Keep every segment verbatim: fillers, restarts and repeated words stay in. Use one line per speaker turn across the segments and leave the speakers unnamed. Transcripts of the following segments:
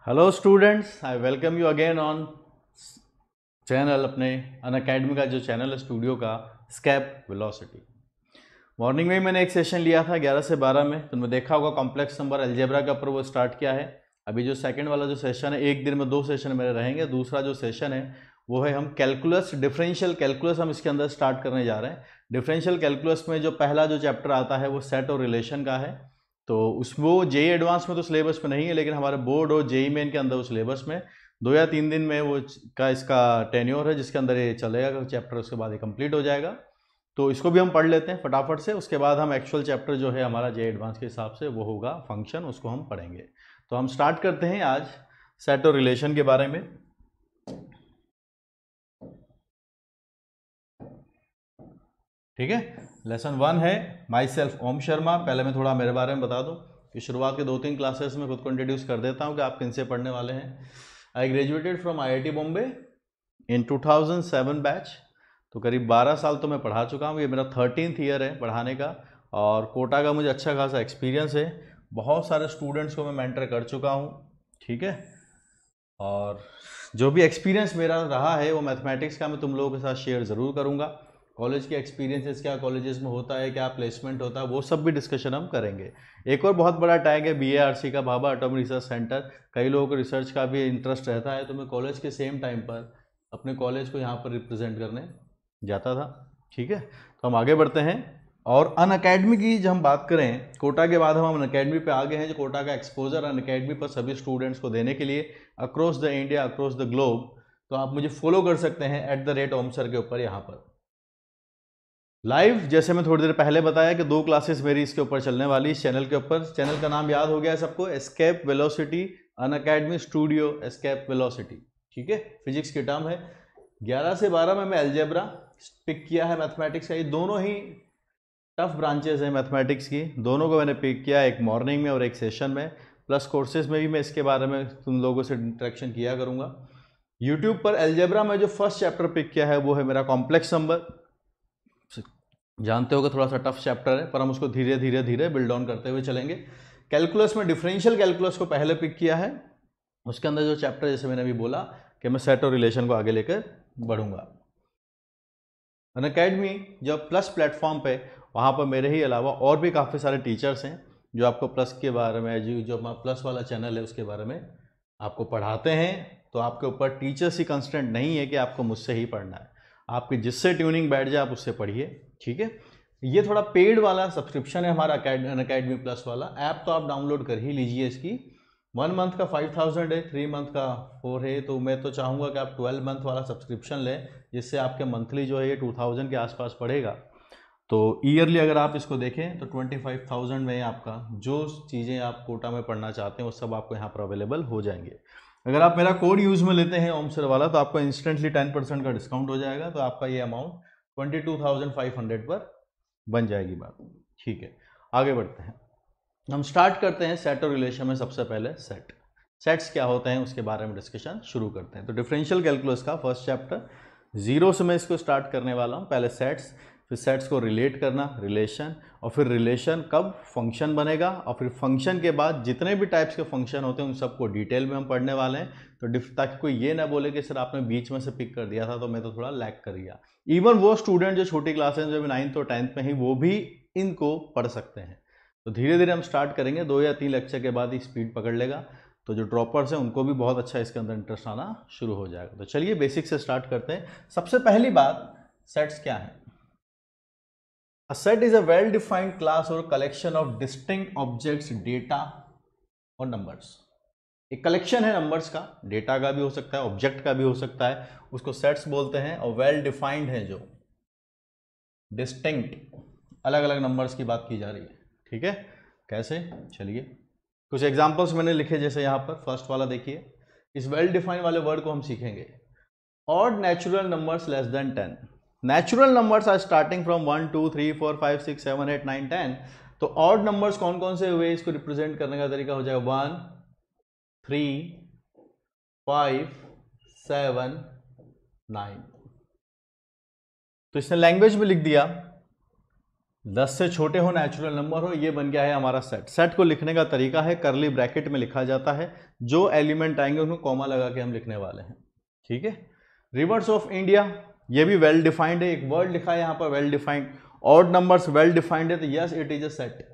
Hello students, I welcome you again on channel अपने Unacademy का जो चैनल है स्टूडियो का स्केप वेलोसिटी। मॉर्निंग में ही मैंने एक सेशन लिया था ग्यारह से बारह में, तुमने देखा होगा कॉम्प्लेक्स नंबर अलजेब्रा के ऊपर वो स्टार्ट किया है। अभी जो सेकंड वाला जो सेशन है, एक दिन में दो सेशन मेरे रहेंगे। दूसरा जो सेशन है वो है हम कैलकुलस, डिफरेंशियल कैलकुलस हम इसके अंदर स्टार्ट करने जा रहे हैं। डिफरेंशियल कैलकुलस में जो पहला जो चैप्टर आता है वो सेट और रिलेशन का है। तो उस वो जेई एडवांस में तो सिलेबस में नहीं है, लेकिन हमारे बोर्ड और जेई मेन के अंदर वो सिलेबस में दो या तीन दिन में वो का इसका टेन्योर है जिसके अंदर ये चलेगा चैप्टर, उसके बाद ये कंप्लीट हो जाएगा। तो इसको भी हम पढ़ लेते हैं फटाफट से, उसके बाद हम एक्चुअल चैप्टर जो है हमारा जेई एडवांस के हिसाब से वो होगा फंक्शन, उसको हम पढ़ेंगे। तो हम स्टार्ट करते हैं आज सेट और रिलेशन के बारे में। ठीक है, लेसन वन है माई सेल्फ ओम शर्मा। पहले मैं थोड़ा मेरे बारे में बता दूं कि शुरुआत के दो तीन क्लासेस में खुद को इंट्रोड्यूस कर देता हूं कि आप किन से पढ़ने वाले हैं। I graduated from IIT Bombay in two thousand seven batch. तो करीब बारह साल तो मैं पढ़ा चुका हूँ, ये मेरा थर्टीन्थ ईयर है पढ़ाने का। और कोटा का मुझे अच्छा खासा एक्सपीरियंस है, बहुत सारे स्टूडेंट्स को मैं मेंटर कर चुका हूँ। ठीक है, और जो भी एक्सपीरियंस मेरा रहा है वो मैथमेटिक्स का मैं तुम लोगों के साथ शेयर ज़रूर करूँगा। कॉलेज के एक्सपीरियंसेस, क्या कॉलेजेस में होता है, क्या प्लेसमेंट होता है, वो सब भी डिस्कशन हम करेंगे। एक और बहुत बड़ा टैग है बीएआरसी का, भाभा एटॉमिक रिसर्च सेंटर। कई लोगों को रिसर्च का भी इंटरेस्ट रहता है, तो मैं कॉलेज के सेम टाइम पर अपने कॉलेज को यहाँ पर रिप्रेजेंट करने जाता था। ठीक है, तो हम आगे बढ़ते हैं। और अन अकेडमी की जब हम बात करें, कोटा के बाद हम अन अकेडमी पे आ गए हैं। जो कोटा का एक्सपोजर अन अकेडमी पर सभी स्टूडेंट्स को देने के लिए across the India, across the globe. तो आप मुझे फॉलो कर सकते हैं at the rate Om sir के ऊपर यहाँ पर लाइव। जैसे मैं थोड़ी देर पहले बताया कि दो क्लासेस मेरी इसके ऊपर चलने वाली इस चैनल के ऊपर। चैनल का नाम याद हो गया है सबको, escape velocity Unacademy studio escape velocity. ठीक है, फिजिक्स की टर्म है। ग्यारह से बारह में मैं अलजेब्रा पिक किया है, मैथमेटिक्स का। ये दोनों ही टफ ब्रांचेस हैं मैथमेटिक्स की, दोनों को मैंने पिक किया, एक मॉर्निंग में और एक सेशन में। प्लस कोर्सेज में भी मैं इसके बारे में तुम लोगों से इंटरेक्शन किया करूँगा। यूट्यूब पर अलजेब्रा में जो फर्स्ट चैप्टर पिक किया है वो है मेरा कॉम्प्लेक्स नंबर। जानते हो कि थोड़ा सा टफ चैप्टर है, पर हम उसको धीरे धीरे धीरे बिल्ड ऑन करते हुए चलेंगे। कैलकुलस में डिफरेंशियल कैलकुलस को पहले पिक किया है, उसके अंदर जो चैप्टर जैसे मैंने अभी बोला कि मैं सेट और रिलेशन को आगे लेकर बढ़ूंगा। अन अकेडमी जब प्लस प्लेटफॉर्म पे, वहाँ पर मेरे ही अलावा और भी काफ़ी सारे टीचर्स हैं जो आपको प्लस के बारे में, जो जो प्लस वाला चैनल है उसके बारे में आपको पढ़ाते हैं। तो आपके ऊपर टीचर्स ही कंस्टेंट नहीं है कि आपको मुझसे ही पढ़ना है, आपकी जिससे ट्यूनिंग बैठ जाए आप उससे पढ़िए। ठीक है, ये थोड़ा पेड वाला सब्सक्रिप्शन है हमारा अन अकेडमी प्लस वाला। ऐप तो आप डाउनलोड कर ही लीजिए इसकी। वन मंथ का फाइव थाउजेंड है, थ्री मंथ का फोर है। तो मैं तो चाहूँगा कि आप ट्वेल्व मंथ वाला सब्सक्रिप्शन लें, जिससे आपके मंथली जो है ये टू थाउजेंड के आसपास पड़ेगा। तो ईयरली अगर आप इसको देखें तो ट्वेंटी फाइव थाउजेंड में आपका जो चीज़ें आप कोटा में पढ़ना चाहते हैं वो सब आपको यहाँ पर अवेलेबल हो जाएंगे। अगर आप मेरा कोड यूज़ में लेते हैं ओम सर वाला, तो आपको इंस्टेंटली टेन परसेंट का डिस्काउंट हो जाएगा। तो आपका ये amount twenty two thousand five hundred पर बन जाएगी बात। ठीक है, आगे बढ़ते हैं। हम स्टार्ट करते हैं सेट और रिलेशन में। सबसे पहले सेट सेट्स क्या होते हैं उसके बारे में डिस्कशन शुरू करते हैं। तो डिफरेंशियल कैलकुलस का फर्स्ट चैप्टर जीरो से मैं इसको स्टार्ट करने वाला हूँ। पहले सेट्स, फिर सेट्स को रिलेट करना, रिलेशन, और फिर रिलेशन कब फंक्शन बनेगा, और फिर फंक्शन के बाद जितने भी टाइप्स के फंक्शन होते हैं उन सबको डिटेल में हम पढ़ने वाले हैं। तो ताकि कोई ये ना बोले कि सर आपने बीच में से पिक कर दिया था तो मैं तो थोड़ा लैग कर गया। इवन वो स्टूडेंट जो छोटी क्लासेस जो नाइन्थ और टेंथ में ही, वो भी इनको पढ़ सकते हैं। तो धीरे धीरे हम स्टार्ट करेंगे, दो या तीन लेक्चर के बाद ही स्पीड पकड़ लेगा। तो जो ड्रॉपर्स हैं उनको भी बहुत अच्छा इसके अंदर इंटरेस्ट आना शुरू हो जाएगा। तो चलिए बेसिक से स्टार्ट करते हैं। सबसे पहली बात, सेट्स क्या है। A set is a well defined class और collection of distinct objects, data और नंबर्स। एक कलेक्शन है नंबर्स का, डेटा का भी हो सकता है, ऑब्जेक्ट का भी हो सकता है, उसको सेट्स बोलते हैं। और वेल डिफाइंड है, जो डिस्टिंक्ट अलग अलग नंबर्स की बात की जा रही है। ठीक है, कैसे, चलिए कुछ एग्जांपल्स मैंने लिखे। जैसे यहाँ पर फर्स्ट वाला देखिए, इस वेल डिफाइंड वाले वर्ड को हम सीखेंगे। Odd natural numbers less than ten. Natural numbers are starting from one two three four five six seven eight nine ten. तो ऑड नंबर्स कौन कौन से हुए, इसको रिप्रेजेंट करने का तरीका हो जाएगा one, three, five, seven, nine. तो इसने लैंग्वेज में लिख दिया दस से छोटे हो, नेचुरल नंबर हो, ये बन गया है हमारा सेट। सेट को लिखने का तरीका है करली ब्रैकेट में लिखा जाता है, जो एलिमेंट आएंगे उनको कॉमा लगा के हम लिखने वाले हैं, ठीक है। रिवर्स ऑफ इंडिया, ये भी वेल डिफाइंड है, एक वर्ड लिखा है यहाँ पर well defined. Odd numbers well defined है, तो yes it is a set.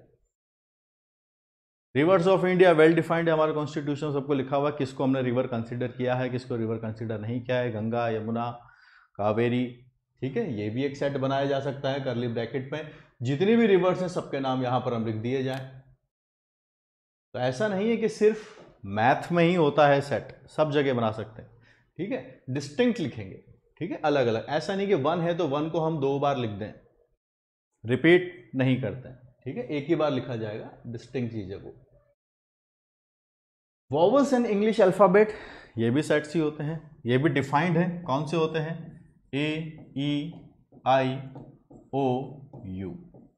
Rivers of India well defined है, हमारे कॉन्स्टिट्यूशन सबको लिखा हुआ है किसको हमने रिवर कंसिडर किया है, किसको रिवर कंसिडर नहीं किया है, गंगा, यमुना, कावेरी, ठीक है। ये भी एक सेट बनाया जा सकता है करली ब्रैकेट में, जितनी भी रिवर्स हैं सबके नाम यहां पर हम लिख दिए जाए। तो ऐसा नहीं है कि सिर्फ मैथ में ही होता है सेट, सब जगह बना सकते हैं, ठीक है। डिस्टिंक्ट लिखेंगे, ठीक है, अलग अलग। ऐसा नहीं कि वन है तो वन को हम दो बार लिख दें, रिपीट नहीं करते हैं, ठीक है, एक ही बार लिखा जाएगा, डिस्टिंक्ट चीज है वो। वॉवल्स इन इंग्लिश अल्फाबेट, ये भी सेट्स ही होते हैं, ये भी डिफाइंड है। कौन से होते हैं? ए, ई, आई, ओ, यू,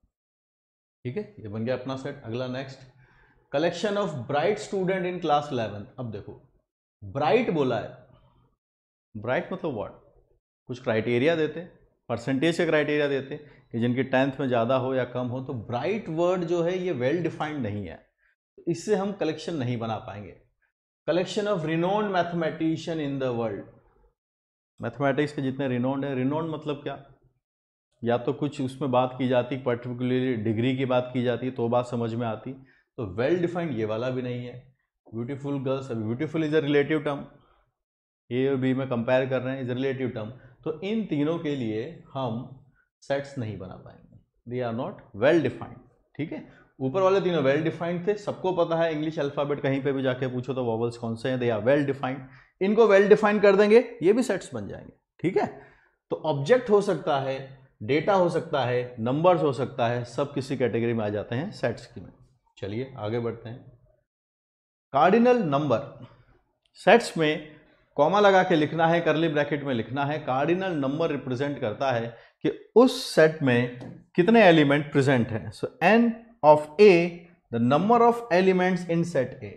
ठीक है, ये बन गया अपना सेट। अगला next, collection of bright student in class eleventh. अब देखो ब्राइट बोला है, ब्राइट मतलब व्हाट, कुछ क्राइटेरिया देते, परसेंटेज के क्राइटेरिया देते कि जिनकी टेंथ में ज़्यादा हो या कम हो। तो ब्राइट वर्ड जो है ये वेल डिफाइंड नहीं है, तो इससे हम कलेक्शन नहीं बना पाएंगे। Collection of renowned mathematician in the world, mathematics के जितने रिनोन्ड है, रिनोन्ड मतलब क्या, या तो कुछ उसमें बात की जाती, पर्टिकुलरली डिग्री की बात की जाती तो बात समझ में आती। तो वेल डिफाइंड ये वाला भी नहीं है। ब्यूटीफुल गर्ल्स, अभी beautiful is a relative term, A और बी में कंपेयर कर रहे हैं, इज अ रिलेटिव टर्म। तो इन तीनों के लिए हम सेट्स नहीं बना पाएंगे, they are not well defined, ठीक है। ऊपर वाले तीनों वेल डिफाइंड थे, सबको पता है इंग्लिश अल्फाबेट कहीं पे भी जाके पूछो तो वॉवल्स कौन से हैं, दे आर वेल डिफाइंड। इनको वेल डिफाइन कर देंगे, ये भी सेट्स बन जाएंगे, ठीक है। तो ऑब्जेक्ट हो सकता है, डेटा हो सकता है, नंबर्स हो सकता है, सब किसी कैटेगरी में आ जाते हैं सेट्स की में। चलिए आगे बढ़ते हैं। कार्डिनल नंबर, सेट्स में कॉमा लगा के लिखना है, करली ब्रैकेट में लिखना है। कार्डिनल नंबर रिप्रेजेंट करता है कि उस सेट में कितने एलिमेंट प्रेजेंट हैं। So N of A the number of elements in set A.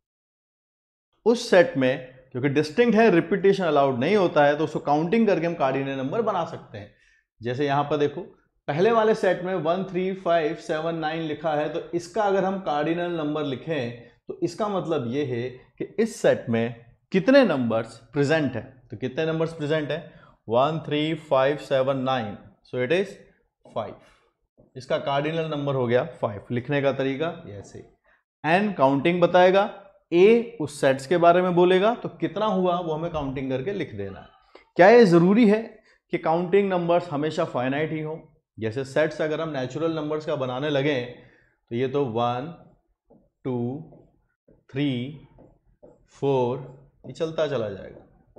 उस सेट में क्योंकि डिस्टिंक्ट है, रिपीटेशन अलाउड नहीं होता है, तो उसको काउंटिंग करके हम कार्डिनल नंबर बना सकते हैं। जैसे यहां पर देखो पहले वाले सेट में one three five seven nine लिखा है, तो इसका अगर हम कार्डिनल नंबर लिखें तो इसका मतलब ये है कि इस सेट में कितने नंबर्स प्रेजेंट हैं। तो कितने नंबर्स प्रेजेंट हैं? One three five seven nine, so it is five. इसका कार्डिनल नंबर हो गया फाइव। लिखने का तरीका ऐसे, एन काउंटिंग बताएगा, ए उस सेट्स के बारे में बोलेगा, तो कितना हुआ वो हमें काउंटिंग करके लिख देना है। क्या ये जरूरी है कि काउंटिंग नंबर्स हमेशा फाइनाइट ही हो? जैसे सेट्स अगर हम नेचुरल नंबर्स का बनाने लगे तो ये तो वन टू थ्री फोर ये चलता चला जाएगा।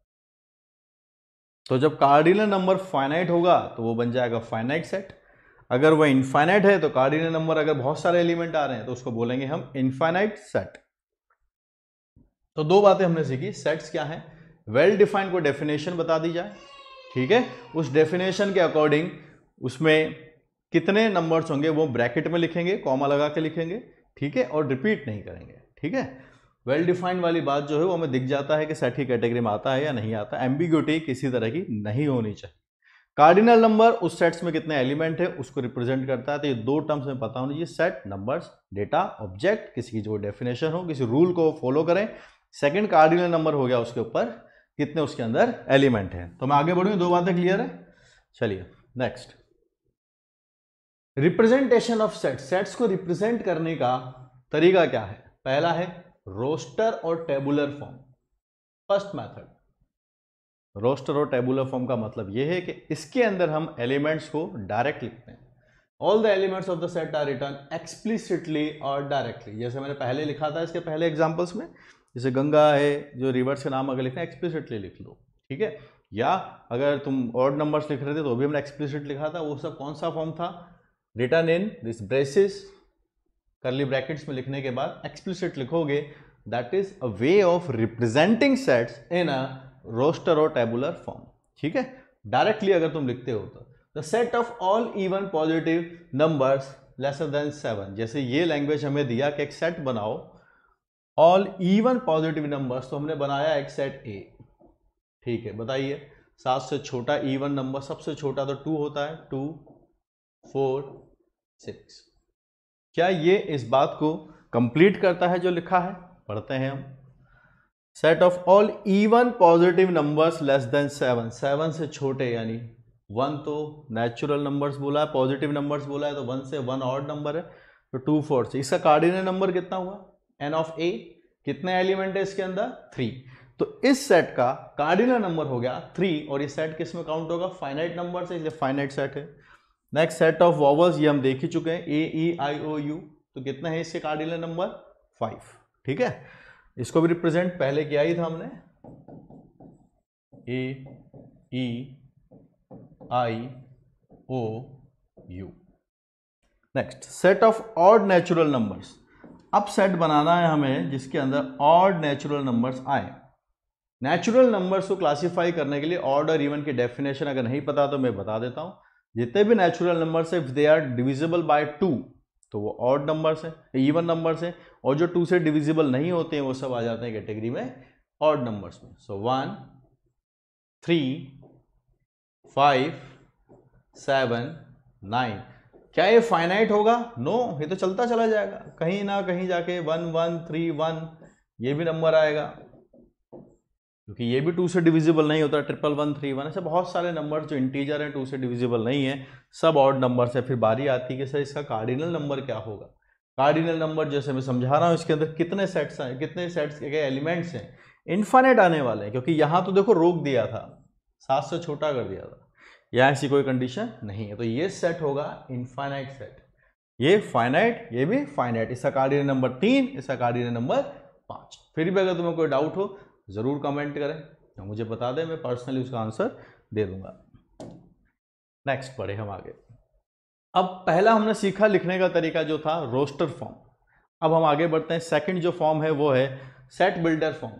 तो जब कार्डिनल नंबर फाइनाइट होगा तो वो बन जाएगा फाइनाइट सेट। अगर वो इनफाइनाइट है तो कार्डिनल नंबर अगर बहुत सारे एलिमेंट आ रहे हैं तो उसको बोलेंगे हम इनफाइनाइट सेट। तो दो बातें हमने सीखी, सेट्स क्या है, वेल डिफाइंड को डेफिनेशन बता दी जाए, ठीक है, उस डेफिनेशन के अकॉर्डिंग उसमें कितने नंबर्स होंगे वो ब्रैकेट में लिखेंगे, कॉमा लगा के लिखेंगे, ठीक है, और रिपीट नहीं करेंगे, ठीक है। वेल डिफाइंड वाली बात जो है वो हमें दिख जाता है कि सेट की कैटेगरी में आता है या नहीं आता। एम्बिग्यूटी किसी तरह की नहीं होनी चाहिए। कार्डिनल नंबर उस सेट्स में कितने एलिमेंट है उसको रिप्रेजेंट करता है। तो ये दो टर्म्स में पता होना चाहिए, सेट, नंबर्स, डेटा, ऑब्जेक्ट, किसी की जो डेफिनेशन हो, किसी रूल को फॉलो करें। सेकंड कार्डिनल नंबर हो गया उसके ऊपर कितने उसके अंदर एलिमेंट हैं। तो मैं आगे बढ़ूँ, दो बातें क्लियर है। चलिए next, representation of set. Sets को रिप्रेजेंट करने का तरीका क्या है? पहला है रोस्टर और tabular form. First method, roster और टेबुलर फॉर्म का मतलब यह है कि इसके अंदर हम एलिमेंट्स को डायरेक्ट लिखते हैं। All the elements of the set are written explicitly और डायरेक्टली। जैसे मैंने पहले लिखा था इसके पहले एग्जांपल्स में, जैसे गंगा है, जो रिवर्स के नाम अगर लिखना है एक्सप्लिसिटली लिख लो, ठीक है। या अगर तुम ऑड नंबर्स लिख रहे थे तो भी हमने एक्सप्लिसिट लिखा था। वो सब कौन सा फॉर्म था? Written in this braces, curly brackets में लिखने के बाद एक्सप्लिसिट लिखोगे, that is a way of representing sets in a roster और टेबुलर फॉर्म, ठीक है। डायरेक्टली अगर तुम लिखते हो तो the set of all even positive numbers lesser than seven. जैसे ये लैंग्वेज हमें दिया कि एक सेट बनाओ ऑल इवन पॉजिटिव नंबर्स, तो हमने बनाया एक सेट ए, ठीक है। बताइए सात से छोटा इवन नंबर सबसे छोटा तो टू होता है, टू फोर सिक्स। क्या ये इस बात को कंप्लीट करता है जो लिखा है? पढ़ते हैं हम। Set of all even positive numbers less than seven, seven से छोटे, यानी वन तो नेचुरल नंबर्स बोला है, पॉजिटिव नंबर्स बोला है, तो वन से वन ऑड नंबर है, तो टू फोर से इसका कार्डिनल नंबर कितना हुआ? N of A. कितने एलिमेंट है इसके अंदर? थ्री। तो इस सेट का कार्डिनल नंबर हो गया थ्री, और ये सेट किस में काउंट होगा? फाइनाइट नंबर से, इसलिए फाइनाइट सेट है। नेक्स्ट सेट ऑफ वॉवल्स, ये हम देख ही चुके हैं, ए ई आई ओ यू, तो कितना है इसके कार्डिनल नंबर? फाइव। ठीक है, इसको भी रिप्रेजेंट पहले किया ही था हमने, A E I O U. Next set of odd natural numbers. अब सेट बनाना है हमें जिसके अंदर ऑड नेचुरल नंबर्स आए। नेचुरल नंबर्स को क्लासिफाई करने के लिए ऑड और इवन की डेफिनेशन अगर नहीं पता तो मैं बता देता हूं। जितने भी नेचुरल नंबर्स है, if they are divisible by two तो वो ऑड नंबर्स हैं, इवन नंबर्स हैं, और जो टू से डिविजिबल नहीं होते हैं वो सब आ जाते हैं कैटेगरी में ऑड नंबर्स में। So one, three, five, seven, nine. क्या ये फाइनाइट होगा? नो no, ये तो चलता चला जाएगा, कहीं ना कहीं जाके वन वन थ्री वन ये भी नंबर आएगा, क्योंकि ये भी टू से डिविजिबल नहीं होता। ट्रिपल वन थ्री वन, ऐसे बहुत सारे नंबर जो इंटीजर हैं, टू से डिविजिबल नहीं है, सब ऑड नंबर्स है। फिर बारी आती है कि सर इसका कार्डिनल नंबर क्या होगा? कार्डिनल नंबर जैसे मैं समझा रहा हूँ, इसके अंदर कितने सेट्स हैं, कितने सेट्स के एलिमेंट्स हैं, इनफाइनाइट आने वाले हैं, क्योंकि यहाँ तो देखो रोक दिया था, सात से छोटा कर दिया था, यहाँ ऐसी कोई कंडीशन नहीं है, तो ये सेट होगा इनफाइनाइट सेट। ये फाइनाइट, ये भी फाइनाइट। इसका कार्डिनल नंबर तीन, इसका कार्डिनल नंबर पाँच। फिर भी अगर तुम्हें कोई डाउट हो जरूर कमेंट करें, तो मुझे बता दें, मैं पर्सनली उसका आंसर दे दूंगा। नेक्स्ट पढ़े हम आगे। अब पहला हमने सीखा लिखने का तरीका जो था रोस्टर फॉर्म। अब हम आगे बढ़ते हैं। सेकंड जो फॉर्म है वो है set builder form.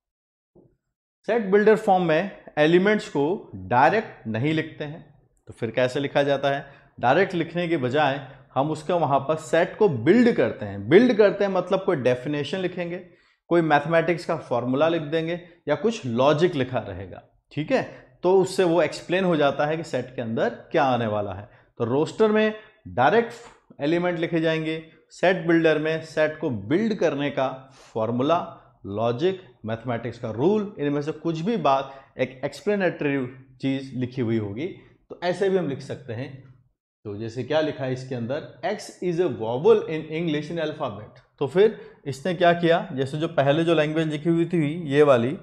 Set builder form में एलिमेंट्स को डायरेक्ट नहीं लिखते हैं, तो फिर कैसे लिखा जाता है? डायरेक्ट लिखने के बजाय हम उसका वहां पर सेट को बिल्ड करते हैं। बिल्ड करते हैं मतलब कोई डेफिनेशन लिखेंगे, कोई मैथमेटिक्स का फॉर्मूला लिख देंगे, या कुछ लॉजिक लिखा रहेगा। ठीक है, तो उससे वो एक्सप्लेन हो जाता है कि सेट के अंदर क्या आने वाला है। तो रोस्टर में डायरेक्ट एलिमेंट लिखे जाएंगे, सेट बिल्डर में सेट को बिल्ड करने का फॉर्मूला, लॉजिक, मैथमेटिक्स का रूल, इनमें से कुछ भी बात एक एक्सप्लेनेटरी चीज लिखी हुई होगी। तो ऐसे भी हम लिख सकते हैं। तो जैसे क्या लिखा है इसके अंदर, x is a vowel in English in alphabet. तो फिर इसने क्या किया, जैसे जो पहले जो लैंग्वेज लिखी हुई थी ये वाली,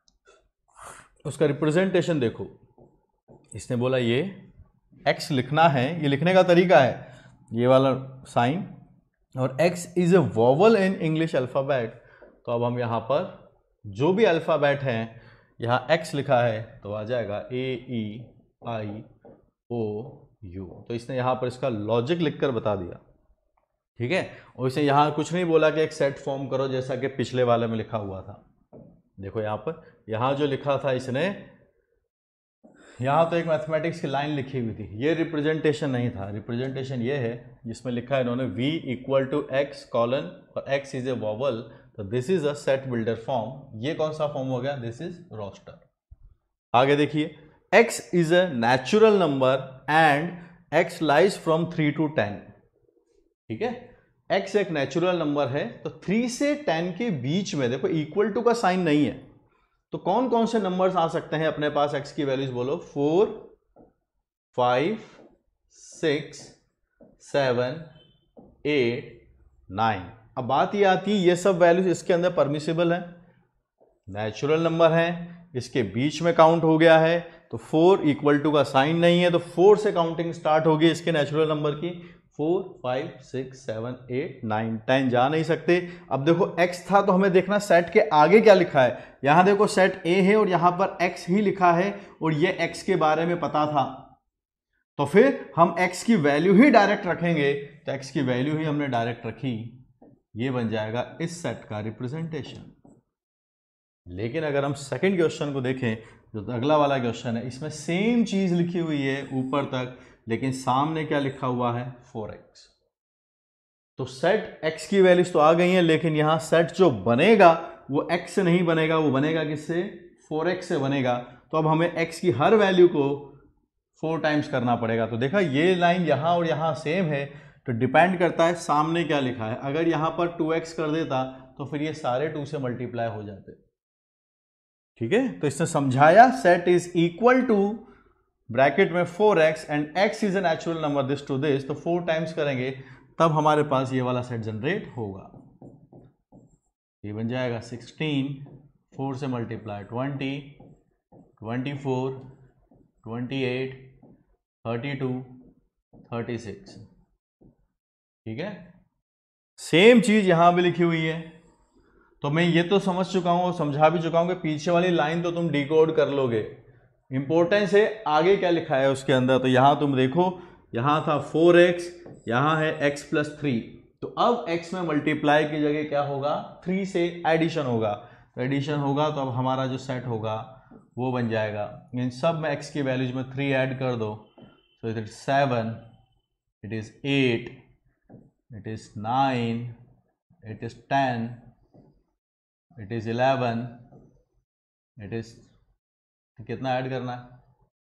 उसका रिप्रेजेंटेशन देखो। इसने बोला ये x लिखना है, ये लिखने का तरीका है ये वाला साइन, और x is a vowel in English alphabet. तो अब हम यहाँ पर जो भी अल्फाबेट हैं, यहाँ x लिखा है तो आ जाएगा ए ई आई ओ यू। तो इसने यहाँ पर इसका लॉजिक लिखकर बता दिया। ठीक है, और इसने यहाँ कुछ नहीं बोला कि एक सेट फॉर्म करो जैसा कि पिछले वाले में लिखा हुआ था। देखो यहाँ पर, यहाँ जो लिखा था इसने, यहाँ तो एक मैथमेटिक्स की लाइन लिखी हुई थी, ये रिप्रेजेंटेशन नहीं था। रिप्रेजेंटेशन ये है जिसमें लिखा है इन्होंने v equal to x colon और x इज ए वॉवल, तो this is a set builder form. ये कौन सा फॉर्म हो गया? This is roster. आगे देखिए, x is a natural number and x lies from three to ten. ठीक है, x एक नेचुरल नंबर है, तो थ्री से टेन के बीच में, देखो इक्वल टू का साइन नहीं है, तो कौन कौन से नंबर्स आ सकते हैं अपने पास x की वैल्यूज? बोलो, four, five, six, seven, eight, nine. अब बात ये आती है, ये सब वैल्यूज इसके अंदर परमिसिबल है, नेचुरल नंबर है, इसके बीच में काउंट हो गया है, तो फोर इक्वल टू का साइन नहीं है, तो फोर से काउंटिंग स्टार्ट होगी इसके नेचुरल नंबर की। Four, five, six, seven, eight, nine, ten जा नहीं सकते। अब देखो x था तो हमें देखना सेट के आगे क्या लिखा है। यहां देखो सेट A है और यहां पर x ही लिखा है, और ये x के बारे में पता था, तो फिर हम x की वैल्यू ही डायरेक्ट रखेंगे। तो x की वैल्यू ही हमने डायरेक्ट रखी, ये बन जाएगा इस सेट का रिप्रेजेंटेशन। लेकिन अगर हम सेकंड क्वेश्चन को देखें, जो अगला वाला क्वेश्चन है, इसमें सेम चीज लिखी हुई है ऊपर तक, लेकिन सामने क्या लिखा हुआ है? Four x. तो सेट x की वैल्यूज तो आ गई हैं, लेकिन यहां सेट जो बनेगा वो x से नहीं बनेगा, वो बनेगा किससे? फोर एक्स से बनेगा। तो अब हमें x की हर वैल्यू को फोर टाइम्स करना पड़ेगा। तो देखा ये लाइन यहाँ और यहाँ सेम है, तो डिपेंड करता है सामने क्या लिखा है। अगर यहाँ पर टू एक्स कर देता तो फिर ये सारे टू से मल्टीप्लाई हो जाते। ठीक है, तो इसने समझाया set is equal to bracket में four x and x is a natural number this to this, तो फोर टाइम्स करेंगे तब हमारे पास ये वाला सेट जनरेट होगा। ये बन जाएगा सिक्सटीन, फोर से multiply twenty, twenty four, twenty eight, thirty two, thirty six. ठीक है, सेम चीज यहां भी लिखी हुई है। तो मैं ये तो समझ चुका हूं और समझा भी चुका हूं कि पीछे वाली लाइन तो तुम डिकोड कर लोगे। इंपॉर्टेंस है आगे क्या लिखा है उसके अंदर। तो यहां तुम देखो, यहां था फोर एक्स, यहां है एक्स प्लस थ्री। तो अब x में मल्टीप्लाई की जगह क्या होगा, थ्री से एडिशन होगा। तो एडिशन होगा तो अब हमारा जो सेट होगा वो बन जाएगा। इन सब में x की वैल्यूज में थ्री ऐड कर दो, तो it is seven, it is eight, it is nine, it is ten, it is eleven, it is कितना ऐड करना है,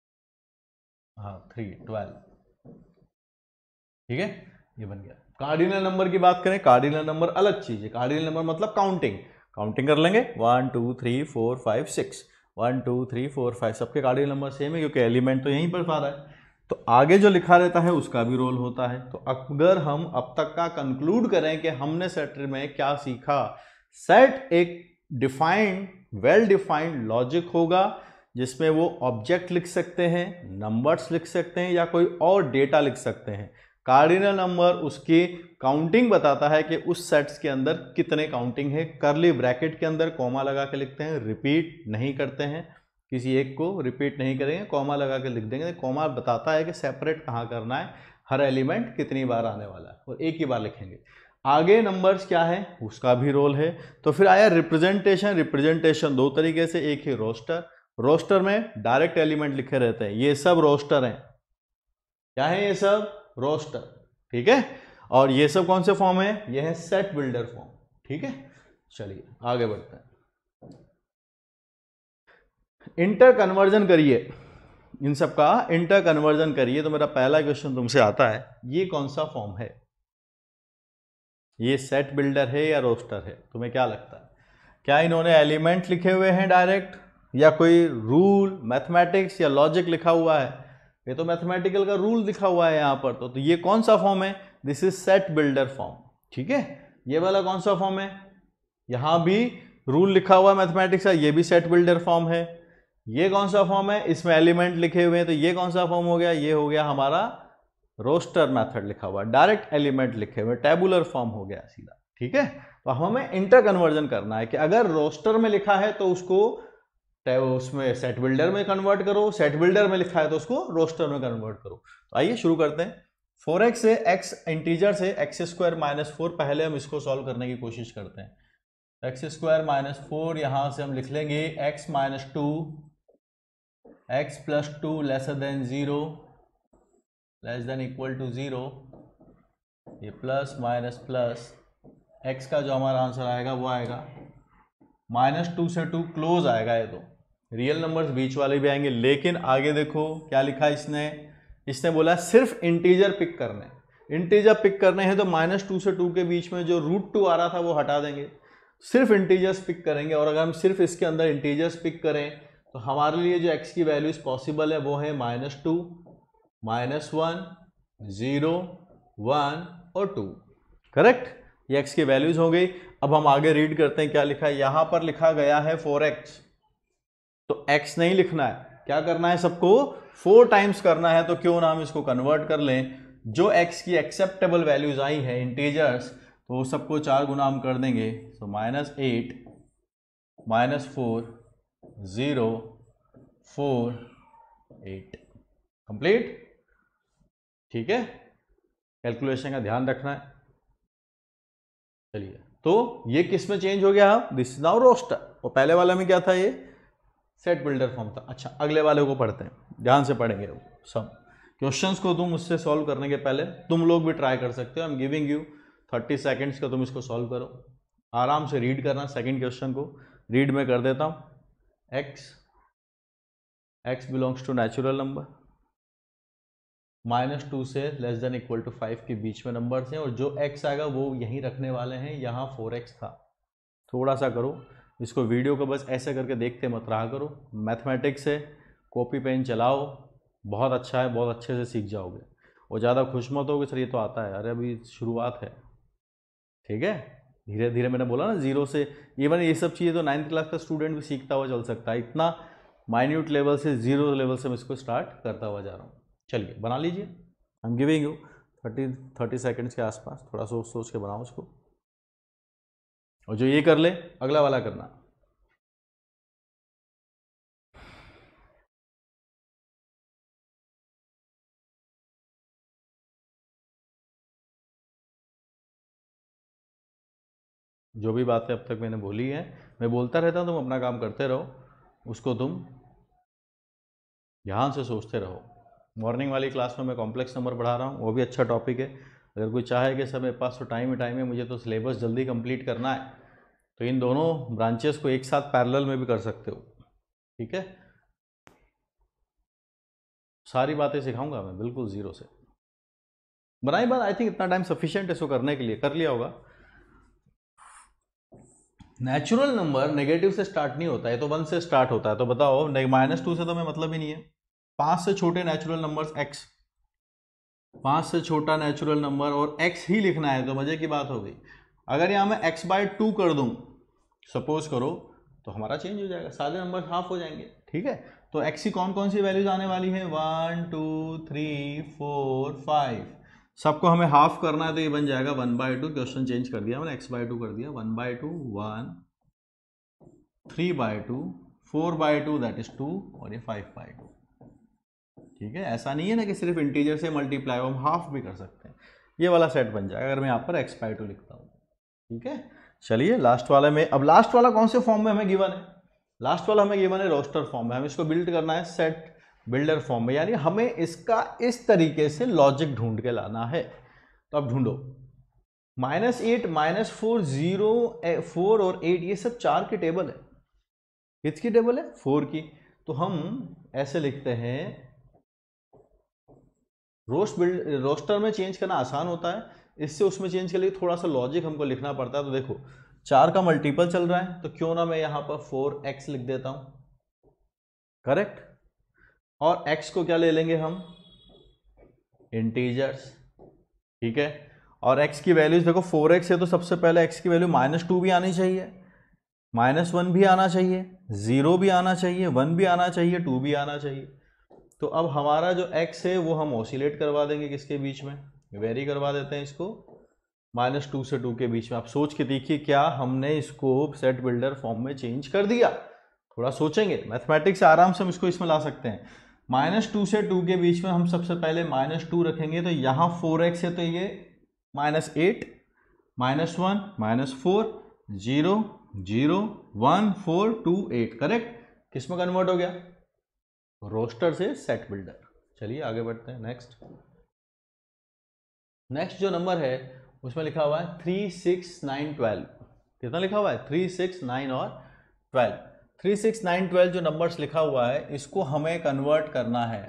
हाँ थ्री, ट्वेल्व। ठीक है, ये बन गया। कार्डिनल नंबर की बात करें, कार्डिनल नंबर अलग चीज है। कार्डिनल नंबर मतलब काउंटिंग, काउंटिंग कर लेंगे one two three four five six, one two three four five, सबके कार्डिनल नंबर सेम है क्योंकि एलिमेंट तो यहीं पर आ रहा है। तो आगे जो लिखा रहता है उसका भी रोल होता है। तो अगर हम अब तक का कंक्लूड करें कि हमने सेट में क्या सीखा, सेट एक डिफाइंड, वेल डिफाइंड लॉजिक होगा जिसमें वो ऑब्जेक्ट लिख सकते हैं, नंबर्स लिख सकते हैं या कोई और डेटा लिख सकते हैं। कार्डिनल नंबर उसकी काउंटिंग बताता है कि उस सेट्स के अंदर कितने काउंटिंग है। कर्ली ब्रैकेट के अंदर कॉमा लगा के लिखते हैं, रिपीट नहीं करते हैं, किसी एक को रिपीट नहीं करेंगे, कॉमा लगा के लिख देंगे। कॉमा बताता है कि सेपरेट कहाँ करना है, हर एलिमेंट कितनी बार आने वाला है, और एक ही बार लिखेंगे। आगे नंबर्स क्या है उसका भी रोल है। तो फिर आया रिप्रेजेंटेशन। रिप्रेजेंटेशन दो तरीके से, एक है रोस्टर, रोस्टर में डायरेक्ट एलिमेंट लिखे रहते हैं, ये सब रोस्टर हैं। क्या है ये सब, रोस्टर। ठीक है, और ये सब कौन से फॉर्म है, ये है सेट बिल्डर फॉर्म। ठीक है, चलिए आगे बढ़ते हैं। इंटर कन्वर्जन करिए, इन सब का इंटर कन्वर्जन करिए। तो मेरा पहला क्वेश्चन तुमसे आता है, ये कौन सा फॉर्म है, ये सेट बिल्डर है या रोस्टर है, तुम्हें क्या लगता है? क्या इन्होंने एलिमेंट लिखे हुए हैं डायरेक्ट, या कोई रूल, मैथमेटिक्स या लॉजिक लिखा हुआ है? ये तो मैथमेटिकल का रूल लिखा हुआ है यहाँ पर। तो, तो ये कौन सा फॉर्म है, this is set builder form. ठीक है, ये वाला कौन सा फॉर्म है, यहाँ भी रूल लिखा हुआ है मैथमेटिक्स का, ये भी सेट बिल्डर फॉर्म है। ये कौन सा फॉर्म है, इसमें एलिमेंट लिखे हुए हैं, तो ये कौन सा फॉर्म हो गया, ये हो गया हमारा रोस्टर मेथड लिखा हुआ, डायरेक्ट एलिमेंट लिखे हुए, टेबुलर फॉर्म हो गया सीधा। ठीक है, तो हमें इंटर कन्वर्जन करना है कि अगर रोस्टर में लिखा है तो उसको उसमें सेट बिल्डर में कन्वर्ट करो, सेट बिल्डर में लिखा है तो उसको रोस्टर में कन्वर्ट करो। तो आइए शुरू करते हैं। फोर एक्स से एक्स इंटीजर से एक्स स्क्वायर माइनस फोर, पहले हम इसको सॉल्व करने की कोशिश करते हैं। एक्स स्क्वायर माइनस फोर, यहां से हम लिख लेंगे x minus two, x plus two lesser than zero, less than equal to zero, ये प्लस माइनस प्लस, एक्स का जो हमारा आंसर आएगा वो आएगा माइनस टू से टू क्लोज आएगा। ये तो रियल नंबर्स बीच वाले भी आएंगे, लेकिन आगे देखो क्या लिखा इसने, इसने बोला सिर्फ इंटीजर पिक करने। इंटीजर पिक करने हैं तो माइनस टू से टू के बीच में जो रूट टू आ रहा था वो हटा देंगे, सिर्फ इंटीजर्स पिक करेंगे। और अगर हम सिर्फ इसके अंदर इंटीजर्स पिक करें तो हमारे लिए जो एक्स की वैल्यूज पॉसिबल है वो है minus two, minus one, zero, one और टू। करेक्ट, ये एक्स की वैल्यूज हो गई। अब हम आगे रीड करते हैं क्या लिखा है। यहां पर लिखा गया है फोर एक्स, तो x नहीं लिखना है, क्या करना है, सबको फोर टाइम्स करना है। तो क्यों ना हम इसको कन्वर्ट कर लें, जो x की एक्सेप्टेबल वैल्यूज आई है इंटीजर्स, तो वो सबको चार गुना हम कर देंगे। So minus eight, minus four, zero, four, eight, complete. ठीक है, कैलकुलेशन का ध्यान रखना है। चलिए, तो ये किस में चेंज हो गया, दिस इज नाउ रोस्टर, और पहले वाला में क्या था, ये सेट बिल्डर फॉर्म था। अच्छा, अगले वाले को पढ़ते हैं, ध्यान से पढ़ेंगे सब क्वेश्चंस को। तुम उससे सॉल्व करने के पहले तुम लोग भी ट्राई कर सकते हो। I am giving you thirty seconds का, तुम इसको सॉल्व करो, आराम से रीड करना। सेकंड क्वेश्चन को रीड में कर देता हूँ। X x belongs to natural number, minus two से less than equal to five के बीच में नंबर्स हैं और जो x आएगा वो यहीं रखने वाले हैं, यहाँ फोर एक्स था। थोड़ा सा करो इसको, वीडियो को बस ऐसे करके देखते मत रहा करो, मैथमेटिक्स से कॉपी पेन चलाओ, बहुत अच्छा है, बहुत अच्छे से सीख जाओगे। और ज़्यादा खुश मत हो कि सर ये तो आता है, अरे अभी शुरुआत है, ठीक है। धीरे धीरे मैंने बोला ना, जीरो से, इवन ये सब चीज़ें तो नाइन्थ क्लास का स्टूडेंट भी सीखता हुआ चल सकता है। इतना माइन्यूट लेवल से, जीरो लेवल से मैं इसको स्टार्ट करता हुआ जा रहा हूँ। चलिए बना लीजिए, I am giving you thirty thirty seconds के आसपास, थोड़ा सोच सोच के बनाओ उसको। और जो ये कर ले अगला वाला करना। जो भी बातें अब तक मैंने बोली हैं, मैं बोलता रहता हूँ, तुम अपना काम करते रहो, उसको तुम ध्यान से सोचते रहो। मॉर्निंग वाली क्लास में मैं कॉम्प्लेक्स नंबर पढ़ा रहा हूँ, वो भी अच्छा टॉपिक है। अगर कोई चाहे कि सर मेरे पास तो टाइम ही टाइम है, मुझे तो सिलेबस जल्दी कंप्लीट करना है, तो इन दोनों ब्रांचेस को एक साथ पैरेलल में भी कर सकते हो, ठीक है। सारी बातें सिखाऊंगा मैं बिल्कुल जीरो से। बनाई बात, आई थिंक इतना टाइम सफिशिएंट है इसको करने के लिए, कर लिया होगा। नेचुरल नंबर नेगेटिव से स्टार्ट नहीं होता है, तो वन से स्टार्ट होता है। तो बताओ, माइनस टू से तो मैं मतलब ही नहीं है। पांच से छोटे नेचुरल नंबर्स एक्स, पांच से छोटा नेचुरल नंबर और एक्स ही लिखना है, तो मजे की बात हो गई। अगर यहां मैं एक्स बाय टू कर दूं, सपोज करो, तो हमारा चेंज हो जाएगा, सारे नंबर हाफ हो जाएंगे, ठीक है। तो एक्स की कौन कौन सी वैल्यूज आने वाली है, one two three four five, सबको हमें हाफ करना है, तो ये बन जाएगा one by two. Question change कर दिया मैंने, एक्स बाय टू कर दिया, one by two one, three by two, four by two that is two, और ये फाइव बाय टू, ठीक है। ऐसा नहीं है ना कि सिर्फ इंटीजर से मल्टीप्लाई, हम हाफ भी कर सकते हैं। ये वाला सेट बन जाएगा अगर मैं यहाँ पर एक्स बाय टू लिखता हूँ, ठीक है। चलिए लास्ट वाला में, अब लास्ट वाला कौन से फॉर्म में हमें गिवन है, लास्ट वाला हमें गिवन है रोस्टर फॉर्म में। हमें इसको बिल्ड करना है सेट बिल्डर फॉर्म में, यानी हमें इसका इस तरीके से लॉजिक ढूंढ के लाना है। तो अब ढूंढो, minus eight, minus four, zero, four और एट, ये सब चार की टेबल है। किसकी टेबल है, फोर की। तो हम ऐसे लिखते हैं, रोस्ट बिल्ड रोस्टर में चेंज करना आसान होता है, इससे उसमें चेंज के लिए थोड़ा सा लॉजिक हमको लिखना पड़ता है। तो देखो, चार का मल्टीपल चल रहा है, तो क्यों ना मैं यहां पर फोर एक्स लिख देता हूं, करेक्ट। और x को क्या ले लेंगे हम, इंटीजर्स, ठीक है। और x की वैल्यूज देखो, फोर एक्स है तो सबसे पहले x की वैल्यू माइनस टू भी आनी चाहिए, माइनस वन भी आना चाहिए, जीरो भी आना चाहिए, वन भी आना चाहिए, टू भी आना चाहिए। तो अब हमारा जो x है वो हम ऑसिलेट करवा देंगे, किसके बीच में, वेरी करवा देते हैं इसको, माइनस टू से टू के बीच में। आप सोच के देखिए, क्या हमने इसको सेट बिल्डर फॉर्म में चेंज कर दिया। थोड़ा सोचेंगे, मैथमेटिक्स से आराम से हम इसको इसमें ला सकते हैं। माइनस टू से टू के बीच में हम सबसे पहले माइनस टू रखेंगे, तो यहाँ फोर एक्स है तो ये minus eight, minus one, minus four, zero, zero, one, four, two, eight, correct. किस में कन्वर्ट हो गया, रोस्टर से सेट बिल्डर। चलिए आगे बढ़ते हैं, नेक्स्ट। नेक्स्ट जो नंबर है उसमें लिखा हुआ है थ्री सिक्स नाइन ट्वेल्व। कितना लिखा हुआ है, थ्री सिक्स नाइन और twelve. Three six nine twelve जो नंबर्स लिखा हुआ है, इसको हमें कन्वर्ट करना है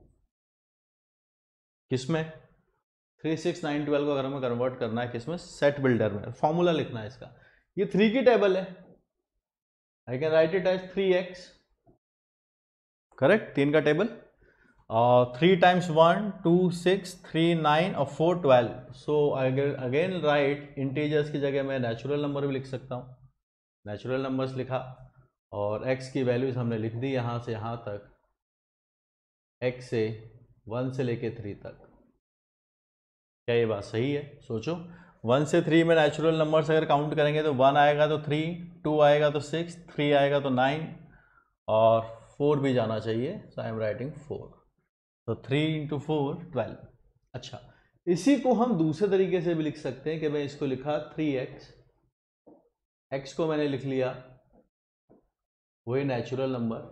किसमें, थ्री सिक्स नाइन ट्वेल्व को अगर हमें कन्वर्ट करना है किसमें, सेट बिल्डर में। फॉर्मूला लिखना है इसका, ये थ्री की टेबल है, I can write it as three x, correct, तीन का table. Three times one two six, three nine और four twelve. So again write, integers की जगह मैं नेचुरल नंबर भी लिख सकता हूँ, नेचुरल नंबर्स लिखा, और x की वैल्यूज हमने लिख दी यहाँ से यहाँ तक, x से वन से लेके थ्री तक। क्या ये बात सही है, सोचो। वन से थ्री में नेचुरल नंबर्स अगर काउंट करेंगे तो वन आएगा तो थ्री, टू आएगा तो सिक्स, थ्री आएगा तो नाइन, और फोर भी जाना चाहिए, so I am writing four. तो थ्री इंटू फोर ट्वेल्व। अच्छा, इसी को हम दूसरे तरीके से भी लिख सकते हैं कि मैं इसको लिखा थ्री एक्स, एक्स को मैंने लिख लिया वही नेचुरल नंबर,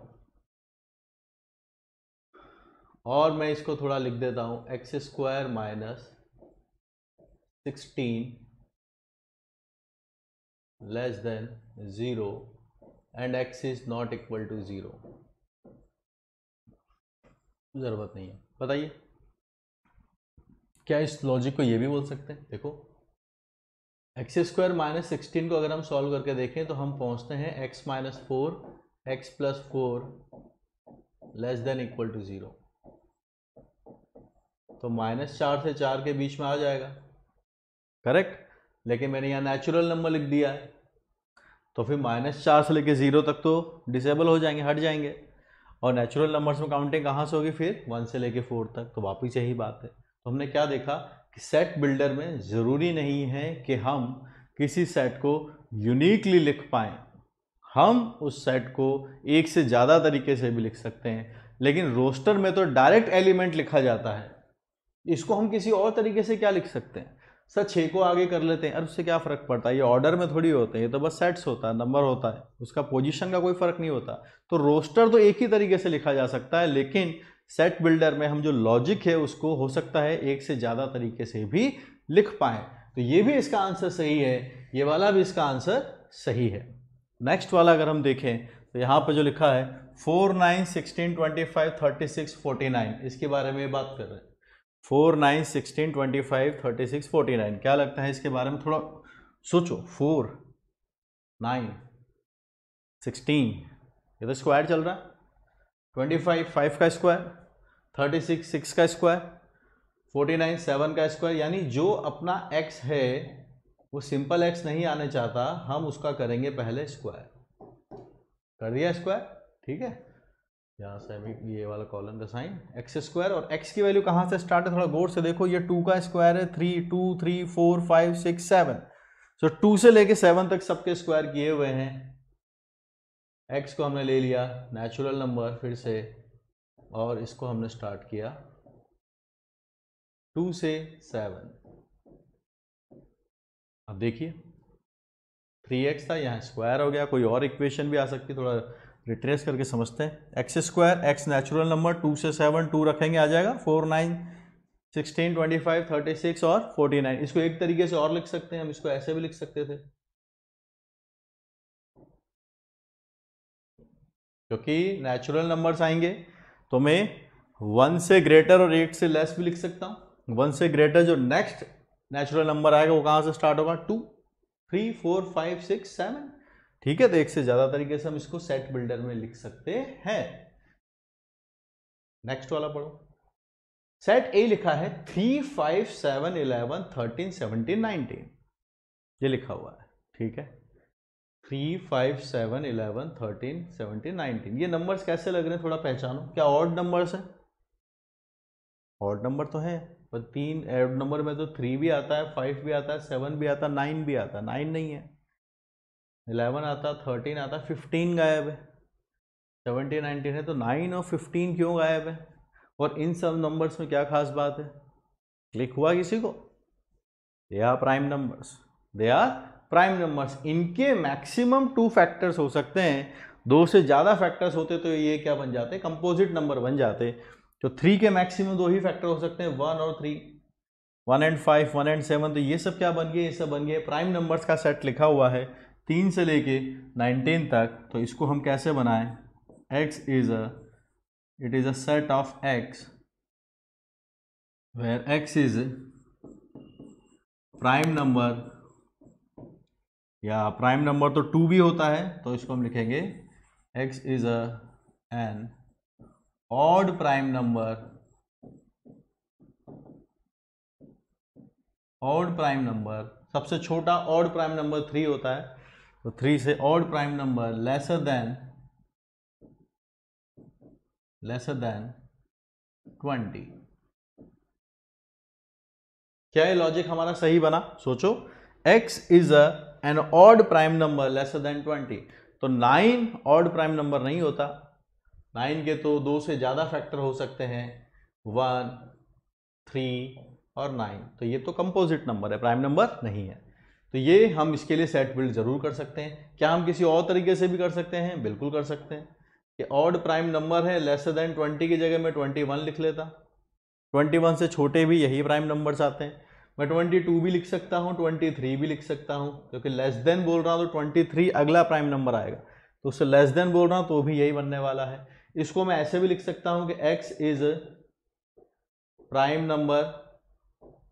और मैं इसको थोड़ा लिख देता हूं x square minus sixteen less than zero and x is not equal to zero. जरूरत नहीं है, बताइए। क्या इस लॉजिक को ये भी बोल सकते हैं? देखो एक्स स्क्वायर माइनस सिक्सटीन को अगर हम सॉल्व करके देखें तो हम पहुंचते हैं x minus four x plus four less than equal to zero. तो माइनस चार से चार के बीच में आ जाएगा, करेक्ट। लेकिन मैंने यहाँ नेचुरल नंबर लिख दिया है, तो फिर माइनस चार से लेके जीरो तक तो डिसेबल हो जाएंगे, हट जाएंगे। और नेचुरल नंबर्स में काउंटिंग कहाँ से होगी? फिर वन से लेके फोर तक। तो वापिस यही बात है। तो हमने क्या देखा कि सेट बिल्डर में ज़रूरी नहीं है कि हम किसी सेट को यूनिकली लिख पाएँ, हम उस सेट को एक से ज़्यादा तरीके से भी लिख सकते हैं। लेकिन रोस्टर में तो डायरेक्ट एलिमेंट लिखा जाता है, इसको हम किसी और तरीके से क्या लिख सकते हैं? सर छः को आगे कर लेते हैं, अरे उससे क्या फ़र्क पड़ता है, ये ऑर्डर में थोड़ी होते हैं, ये तो बस सेट्स होता है, नंबर होता है, उसका पोजीशन का कोई फ़र्क नहीं होता। तो रोस्टर तो एक ही तरीके से लिखा जा सकता है, लेकिन सेट बिल्डर में हम जो लॉजिक है उसको हो सकता है एक से ज़्यादा तरीके से भी लिख पाएँ। तो ये भी इसका आंसर सही है, ये वाला भी इसका आंसर सही है। नेक्स्ट वाला अगर हम देखें तो यहाँ पर जो लिखा है four nine sixteen twenty five thirty six forty nine, इसके बारे में बात कर रहे हैं। Four nine sixteen twenty five thirty six forty nine, क्या लगता है इसके बारे में? थोड़ा सोचो। फोर नाइन सिक्सटीन, ये तो स्क्वायर चल रहा है, ट्वेंटी फाइव फाइव का स्क्वायर, थर्टी सिक्स सिक्स का स्क्वायर, फोर्टी नाइन सेवन का स्क्वायर। यानी जो अपना x है वो सिंपल x नहीं आने चाहता, हम उसका करेंगे पहले स्क्वायर। कर दिया स्क्वायर, ठीक है। यहाँ से अभी ये वाला कॉलम का साइन एक्स स्क्वायर, और x की वैल्यू कहाँ से स्टार्ट है? थोड़ा गौर से देखो, ये टू का स्क्वायर है, three two three four five six seven, so two से लेके सेवन तक सबके स्क्वायर किए हुए हैं। x को हमने ले लिया नेचुरल नंबर फिर से, और इसको हमने स्टार्ट किया टू से सेवन। अब देखिए थ्री एक्स था, यहाँ स्क्वायर हो गया, कोई और इक्वेशन भी आ सकती है, थोड़ा रिट्रेस करके समझते हैं। X square, x natural number, two से सेवन, टू रखेंगे आ जाएगा four nine sixteen twenty five thirty six और फोर्टी नाइन। इसको एक तरीके से और लिख सकते हैं हम, इसको ऐसे भी लिख सकते थे, क्योंकि नेचुरल नंबर्स आएंगे तो मैं वन से ग्रेटर और एट से लेस भी लिख सकता हूँ। वन से ग्रेटर जो नेक्स्ट नेचुरल नंबर आएगा वो कहाँ से स्टार्ट होगा? Two, three, four, five, six, seven, ठीक है। तो एक से ज्यादा तरीके से हम इसको सेट बिल्डर में लिख सकते हैं। नेक्स्ट वाला पढ़ो। सेट ए लिखा है three five seven eleven thirteen seventeen nineteen, ये लिखा हुआ है, ठीक है। Three five seven eleven thirteen seventeen nineteen, ये नंबर्स कैसे लग रहे हैं? थोड़ा पहचानो। क्या ऑड नंबर्स हैं? ऑड नंबर तो है, पर तीन ऑड नंबर में तो थ्री भी आता है, फाइव भी आता है, सेवन भी आता है, नाइन भी आता है। नाइन नहीं है, इलेवन आता, थर्टीन आता, फिफ्टीन गायब है, सेवनटीन नाइनटीन है, तो नाइन और फिफ्टीन क्यों गायब है? और इन सब नंबर्स में क्या खास बात है? क्लिक हुआ किसी को? They are prime numbers, they are prime numbers. इनके मैक्सिमम टू फैक्टर्स हो सकते हैं, दो से ज़्यादा फैक्टर्स होते तो ये क्या बन जाते? कंपोजिट नंबर बन जाते। तो थ्री के मैक्सिमम दो ही फैक्टर हो सकते हैं, वन और three, one and five, one and seven. तो ये सब क्या बन गए? ये सब बन गए प्राइम नंबर्स का सेट। लिखा हुआ है तीन से लेके नाइनटीन तक, तो इसको हम कैसे बनाएं? x is a it is a set of x where x is prime number, या प्राइम नंबर तो टू भी होता है, तो इसको हम लिखेंगे x is a an odd prime number, odd prime number. सबसे छोटा ऑड प्राइम नंबर थ्री होता है, तो थ्री से odd prime number lesser than lesser than twenty. क्या ये लॉजिक हमारा सही बना? सोचो, x is an odd prime number lesser than twenty, तो नाइन ऑड प्राइम नंबर नहीं होता। नाइन के तो दो से ज्यादा फैक्टर हो सकते हैं, वन, थ्री और नाइन, तो ये तो कंपोजिट नंबर है, प्राइम नंबर नहीं है। तो ये हम इसके लिए सेट बिल्ड जरूर कर सकते हैं। क्या हम किसी और तरीके से भी कर सकते हैं? बिल्कुल कर सकते हैं। कि ऑड प्राइम नंबर है, लेसर देन ट्वेंटी की जगह मैं ट्वेंटी वन लिख लेता, ट्वेंटी वन से छोटे भी यही प्राइम नंबर्स आते हैं। मैं ट्वेंटी टू भी लिख सकता हूँ, ट्वेंटी थ्री भी लिख सकता हूँ, क्योंकि लेस देन बोल रहा हूँ तो ट्वेंटी थ्री अगला प्राइम नंबर आएगा, तो उससे लेस देन बोल रहा हूँ तो भी यही बनने वाला है। इसको मैं ऐसे भी लिख सकता हूँ कि x is prime number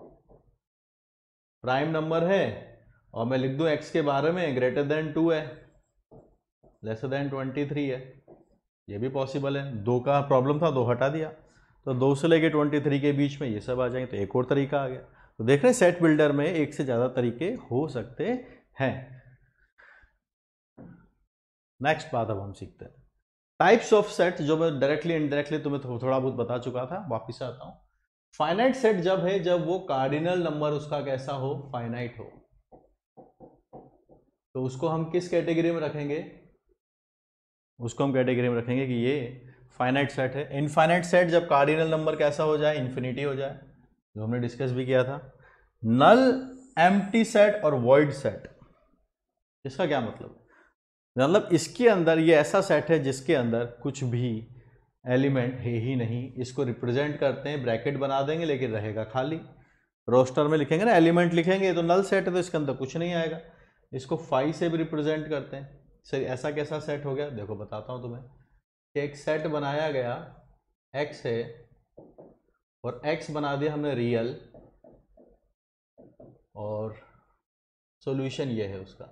prime number है और मैं लिख दूं x के बारे में ग्रेटर देन टू है, लेसर देन ट्वेंटी थ्री है, ये भी पॉसिबल है। दो का प्रॉब्लम था, दो हटा दिया, तो दो से लेके ट्वेंटी थ्री के बीच में ये सब आ जाएंगे, तो एक और तरीका आ गया। तो देख रहे हैं सेट बिल्डर में एक से ज़्यादा तरीके हो सकते हैं। नेक्स्ट बात अब हम सीखते हैं टाइप्स ऑफ सेट, जो मैं डायरेक्टली इनडायरेक्टली तुम्हें थोड़ा बहुत बता चुका था, वापिस आता हूं। फाइनाइट सेट जब है जब वो कार्डिनल नंबर उसका कैसा हो, फाइनाइट हो, तो उसको हम किस कैटेगरी में रखेंगे, उसको हम कैटेगरी में रखेंगे कि ये फाइनाइट सेट है। इनफाइनाइट सेट जब कार्डिनल नंबर कैसा हो जाए, इन्फिनिटी हो जाए, जो हमने डिस्कस भी किया था। नल, एम्प्टी सेट और वॉइड सेट, इसका क्या मतलब, मतलब इसके अंदर ये ऐसा सेट है जिसके अंदर कुछ भी एलिमेंट है ही नहीं, इसको रिप्रेजेंट करते हैं, ब्रैकेट बना देंगे लेकिन रहेगा खाली। रोस्टर में लिखेंगे ना एलिमेंट लिखेंगे, तो नल सेट है तो इसके अंदर कुछ नहीं आएगा। इसको फाइव से भी रिप्रेजेंट करते हैं। सर ऐसा कैसा सेट हो गया, देखो बताता हूँ तुम्हें कि एक सेट बनाया गया, x है और x बना दिया हमने रियल, और सॉल्यूशन ये है उसका।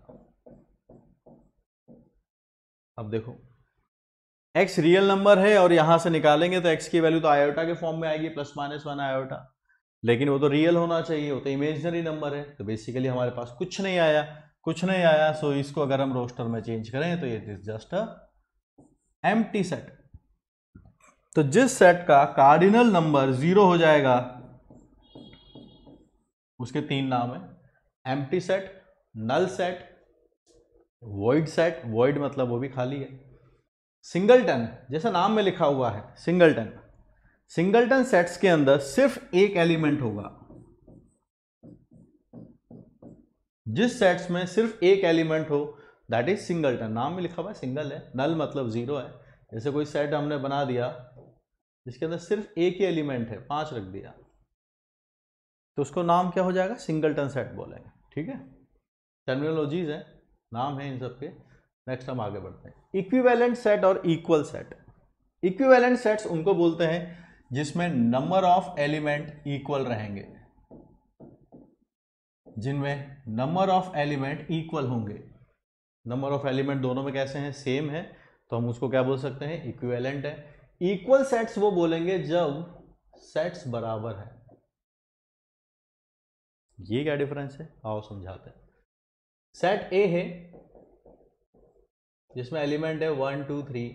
अब देखो x रियल नंबर है और यहां से निकालेंगे तो x की वैल्यू तो आयोटा के फॉर्म में आएगी, प्लस माइनस वन आयोटा, लेकिन वो तो रियल होना चाहिए, वो तो इमेजिनरी नंबर है, तो बेसिकली हमारे पास कुछ नहीं आया, कुछ नहीं आया। सो इसको अगर हम रोस्टर में चेंज करें तो ये is just a empty set. तो जिस सेट का कार्डिनल नंबर जीरो हो जाएगा उसके तीन नाम है, empty set, null set, void set. Void मतलब वो भी खाली है। सिंगलटन, जैसा नाम में लिखा हुआ है सिंगलटन, सिंगलटन सेट्स के अंदर सिर्फ एक एलिमेंट होगा। जिस सेट्स में सिर्फ एक एलिमेंट हो दैट इज सिंगलटन, नाम में लिखा हुआ है सिंगल है, नल मतलब जीरो है। जैसे कोई सेट हमने बना दिया जिसके अंदर सिर्फ एक ही एलिमेंट है, पांच रख दिया, तो उसको नाम क्या हो जाएगा, सिंगलटन सेट बोलेंगे। ठीक है, टर्मिनोलॉजीज है, नाम है इन सब के। नेक्स्ट हम आगे बढ़ते हैं। इक्विवेलेंट सेट और इक्वल सेट। इक्विवेलेंट सेट्स उनको बोलते हैं जिसमें नंबर ऑफ एलिमेंट इक्वल रहेंगे, जिनमें नंबर ऑफ एलिमेंट इक्वल होंगे। नंबर ऑफ एलिमेंट दोनों में कैसे हैं, सेम है, तो हम उसको क्या बोल सकते हैं, इक्विवेलेंट है। इक्वल सेट्स वो बोलेंगे जब सेट्स बराबर है। ये क्या डिफरेंस है, आओ समझाते हैं। सेट ए है जिसमें एलिमेंट है one two three,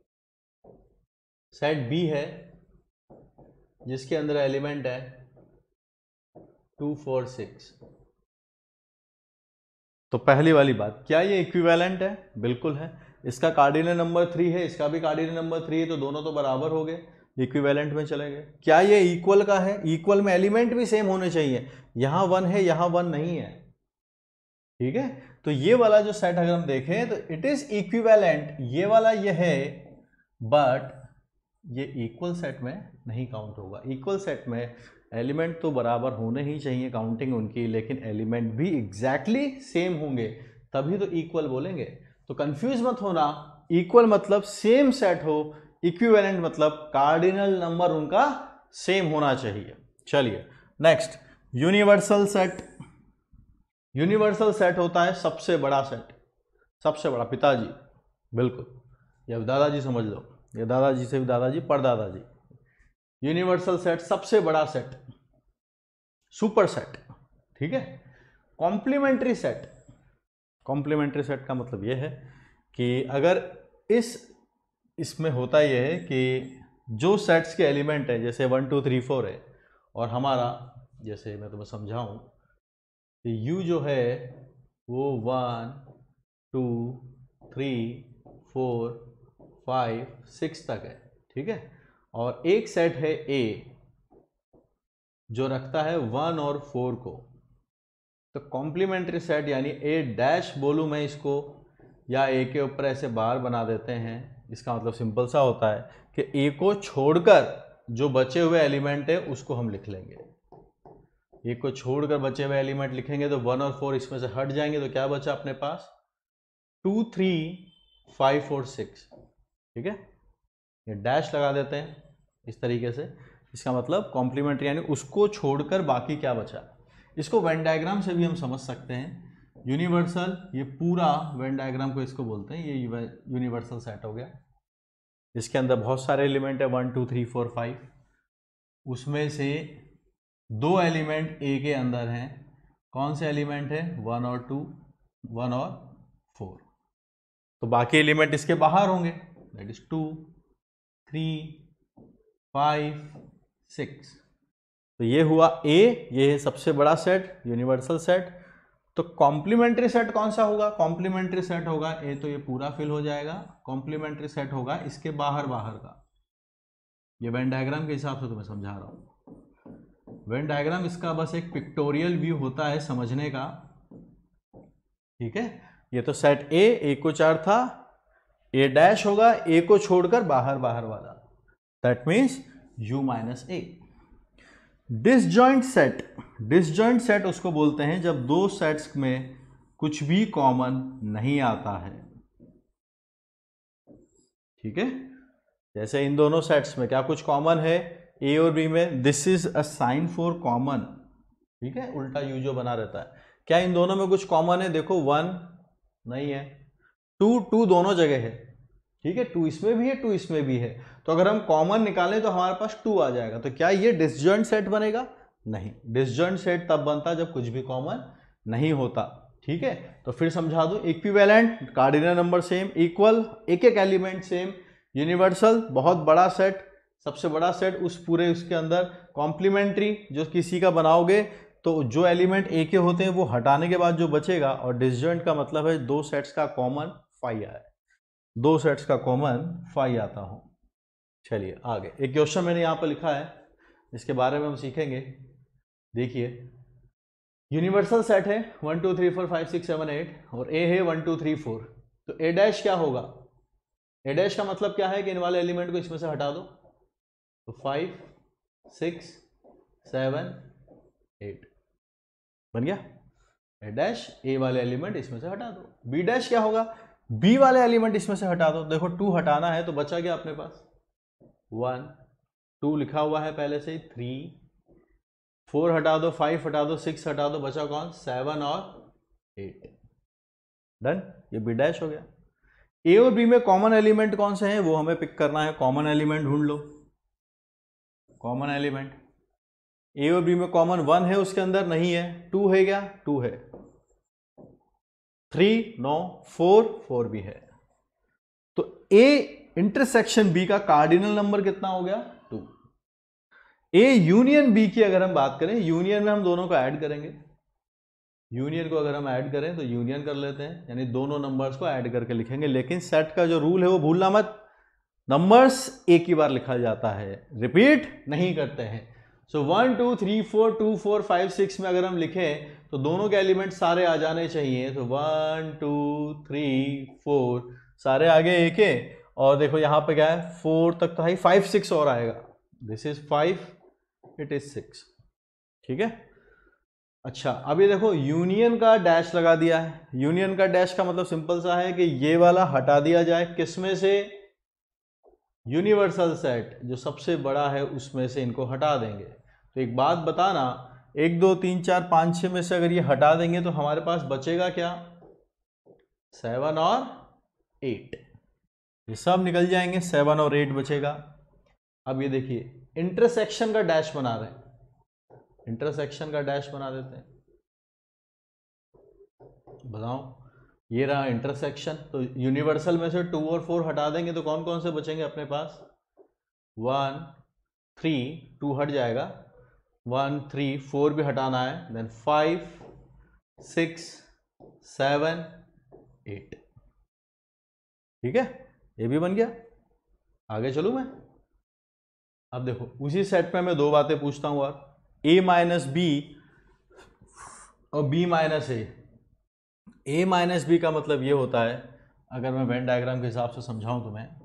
set B है जिसके अंदर एलिमेंट है टू फोर सिक्स। तो पहली वाली बात, क्या ये इक्विवेलेंट है, बिल्कुल है। इसका कार्डिनल नंबर थ्री है, इसका भी कार्डिनल नंबर थ्री है, तो दोनों तो बराबर हो गए, इक्विवेलेंट में चले गए। क्या ये इक्वल का है, इक्वल में एलिमेंट भी सेम होने चाहिए, यहां वन है यहां वन नहीं है। ठीक है, तो ये वाला जो सेट अगर हम देखें तो इट इज इक्विवेलेंट, ये वाला ये है, बट ये इक्वल सेट में नहीं काउंट होगा। इक्वल सेट में एलिमेंट तो बराबर होने ही चाहिए काउंटिंग उनकी, लेकिन एलिमेंट भी एग्जैक्टली सेम होंगे, तभी तो इक्वल बोलेंगे। तो कंफ्यूज मत होना, इक्वल मतलब सेम सेट हो, इक्विवेलेंट मतलब कार्डिनल नंबर उनका सेम होना चाहिए। चलिए next, universal set. Universal set होता है सबसे बड़ा सेट, सबसे बड़ा, पिताजी, बिल्कुल, या दादाजी समझ लो, या दादाजी से भी दादाजी, परदादाजी। यूनिवर्सल सेट सबसे बड़ा सेट, सुपर सेट। ठीक है, कॉम्प्लीमेंट्री सेट। कॉम्प्लीमेंट्री सेट का मतलब यह है कि अगर इस इसमें होता यह है कि जो सेट्स के एलिमेंट है, जैसे वन टू थ्री फोर है, और हमारा, जैसे मैं तुम्हें समझाऊं, U जो है वो one two three four five six तक है। ठीक है, और एक सेट है A जो रखता है वन और फोर को, तो कॉम्प्लीमेंट्री सेट यानी A डैश बोलूँ मैं इसको, या A के ऊपर ऐसे बार बना देते हैं, इसका मतलब सिंपल सा होता है कि A को छोड़कर जो बचे हुए एलिमेंट है उसको हम लिख लेंगे। एक को छोड़कर बचे हुए एलिमेंट लिखेंगे तो वन और फोर इसमें से हट जाएंगे, तो क्या बचा अपने पास, two three five four six. ठीक है, ये डैश लगा देते हैं इस तरीके से, इसका मतलब कॉम्प्लीमेंट्री यानी उसको छोड़कर बाकी क्या बचा। इसको वेन डायग्राम से भी हम समझ सकते हैं। यूनिवर्सल, ये पूरा वेन डायग्राम को इसको बोलते हैं, ये यूनिवर्सल सेट हो गया। इसके अंदर बहुत सारे एलिमेंट है, one two three four five, उसमें से दो एलिमेंट ए के अंदर हैं। कौन से एलिमेंट है? वन और टू, वन और फोर। तो बाकी एलिमेंट इसके बाहर होंगे, that is two, three, five, six. तो ये हुआ ए, ये है सबसे बड़ा सेट, यूनिवर्सल सेट। तो कॉम्प्लीमेंट्री सेट कौन सा होगा? कॉम्प्लीमेंट्री सेट होगा ए, तो ये पूरा फिल हो जाएगा। कॉम्प्लीमेंट्री सेट होगा इसके बाहर बाहर का। ये वेन डायग्राम के हिसाब से तुम्हें समझा रहा हूं। वेन डायग्राम इसका बस एक पिक्टोरियल व्यू होता है समझने का, ठीक है। ये तो सेट ए, ए को चार था, ए डैश होगा ए को छोड़कर बाहर बाहर वाला, that means U minus A. Disjoint set, disjoint set उसको बोलते हैं जब दो सेट्स में कुछ भी कॉमन नहीं आता है, ठीक है। जैसे इन दोनों सेट्स में क्या कुछ कॉमन है? ए और बी में this is a sign for common, ठीक है, उल्टा यू जो बना रहता है। क्या इन दोनों में कुछ कॉमन है? देखो वन नहीं है, टू, टू दोनों जगह है, ठीक है, टू इसमें भी है, टू इसमें भी है। तो अगर हम कॉमन निकालें तो हमारे पास टू आ जाएगा। तो क्या ये डिसजॉइंट सेट बनेगा? नहीं, डिसजॉइंट सेट तब बनता जब कुछ भी कॉमन नहीं होता, ठीक है। तो फिर समझा दूं, equivalent, cardinal number same, equal, एक एक एलिमेंट सेम, यूनिवर्सल बहुत बड़ा सेट, सबसे बड़ा सेट, उस पूरे उसके अंदर कॉम्प्लीमेंट्री, जो किसी का बनाओगे तो जो एलिमेंट ए के होते हैं वो हटाने के बाद जो बचेगा, और डिसजॉइंट का मतलब है दो सेट्स का कॉमन फाई आए, दो सेट्स का कॉमन फाई आता हो। चलिए आगे, एक क्वेश्चन मैंने यहाँ पर लिखा है, इसके बारे में हम सीखेंगे। देखिए, यूनिवर्सल सेट है one two three four five six seven eight और ए है वन टू थ्री फोर। तो ए डैश क्या होगा? ए डैश का मतलब क्या है कि इन वाले एलिमेंट को इसमें से हटा दो। तो फाइव, सिक्स, सेवन, एट बन गया। ए डैश, ए वाले एलिमेंट इसमें से हटा दो। बी डैश क्या होगा? बी वाले एलिमेंट इसमें से हटा दो। देखो टू हटाना है तो बचा क्या अपने पास? वन, टू लिखा हुआ है पहले से ही, थ्री, फोर हटा दो, फाइव हटा दो, सिक्स हटा दो, बचा कौन? सेवन और एट। डन, ये बी डैश हो गया। ए और बी में कॉमन एलिमेंट कौन से हैं वो हमें पिक करना है। कॉमन एलिमेंट ढूंढ लो। कॉमन एलिमेंट ए और बी में कॉमन वन है, उसके अंदर नहीं है। टू है क्या? टू है। थ्री, नो, फोर, फोर भी है। तो ए इंटरसेक्शन बी का कार्डिनल नंबर कितना हो गया? टू। ए यूनियन बी की अगर हम बात करें, यूनियन में हम दोनों को ऐड करेंगे। यूनियन को अगर हम ऐड करें तो यूनियन कर लेते हैं, यानी दोनों नंबर्स को ऐड करके लिखेंगे। लेकिन सेट का जो रूल है वो भूलना मत, नंबर्स एक ही बार लिखा जाता है, रिपीट नहीं करते हैं। So one two three four, two four five six में अगर हम लिखें तो दोनों के एलिमेंट सारे आ जाने चाहिए। तो वन टू थ्री फोर सारे आगे एक है, और देखो यहां पे क्या है, फोर तक तो है, फाइव सिक्स और आएगा। This is five, it is six, ठीक है। अच्छा, अभी देखो यूनियन का डैश लगा दिया है। यूनियन का डैश का मतलब सिंपल सा है कि ये वाला हटा दिया जाए, किसमें से? यूनिवर्सल सेट जो सबसे बड़ा है उसमें से इनको हटा देंगे। तो एक बात बताना, एक दो तीन चार पाँच छः में से अगर ये हटा देंगे तो हमारे पास बचेगा क्या? सेवन और एट, ये सब निकल जाएंगे, सेवन और एट बचेगा। अब ये देखिए, इंटरसेक्शन का डैश बना रहे हैं, इंटरसेक्शन का डैश बना देते हैं। बताओ, ये रहा इंटरसेक्शन। तो यूनिवर्सल में से टू और फोर हटा देंगे तो कौन कौन से बचेंगे अपने पास? वन, थ्री, टू हट जाएगा, वन, थ्री, फोर भी हटाना है, then five, six, seven, eight, ठीक है, ये भी बन गया। आगे चलूं मैं? अब देखो, उसी सेट में मैं दो बातें पूछता हूं और a माइनस बी और b minus A. a minus B का मतलब ये होता है, अगर मैं वेन डायग्राम के हिसाब से समझाऊं तो मैं,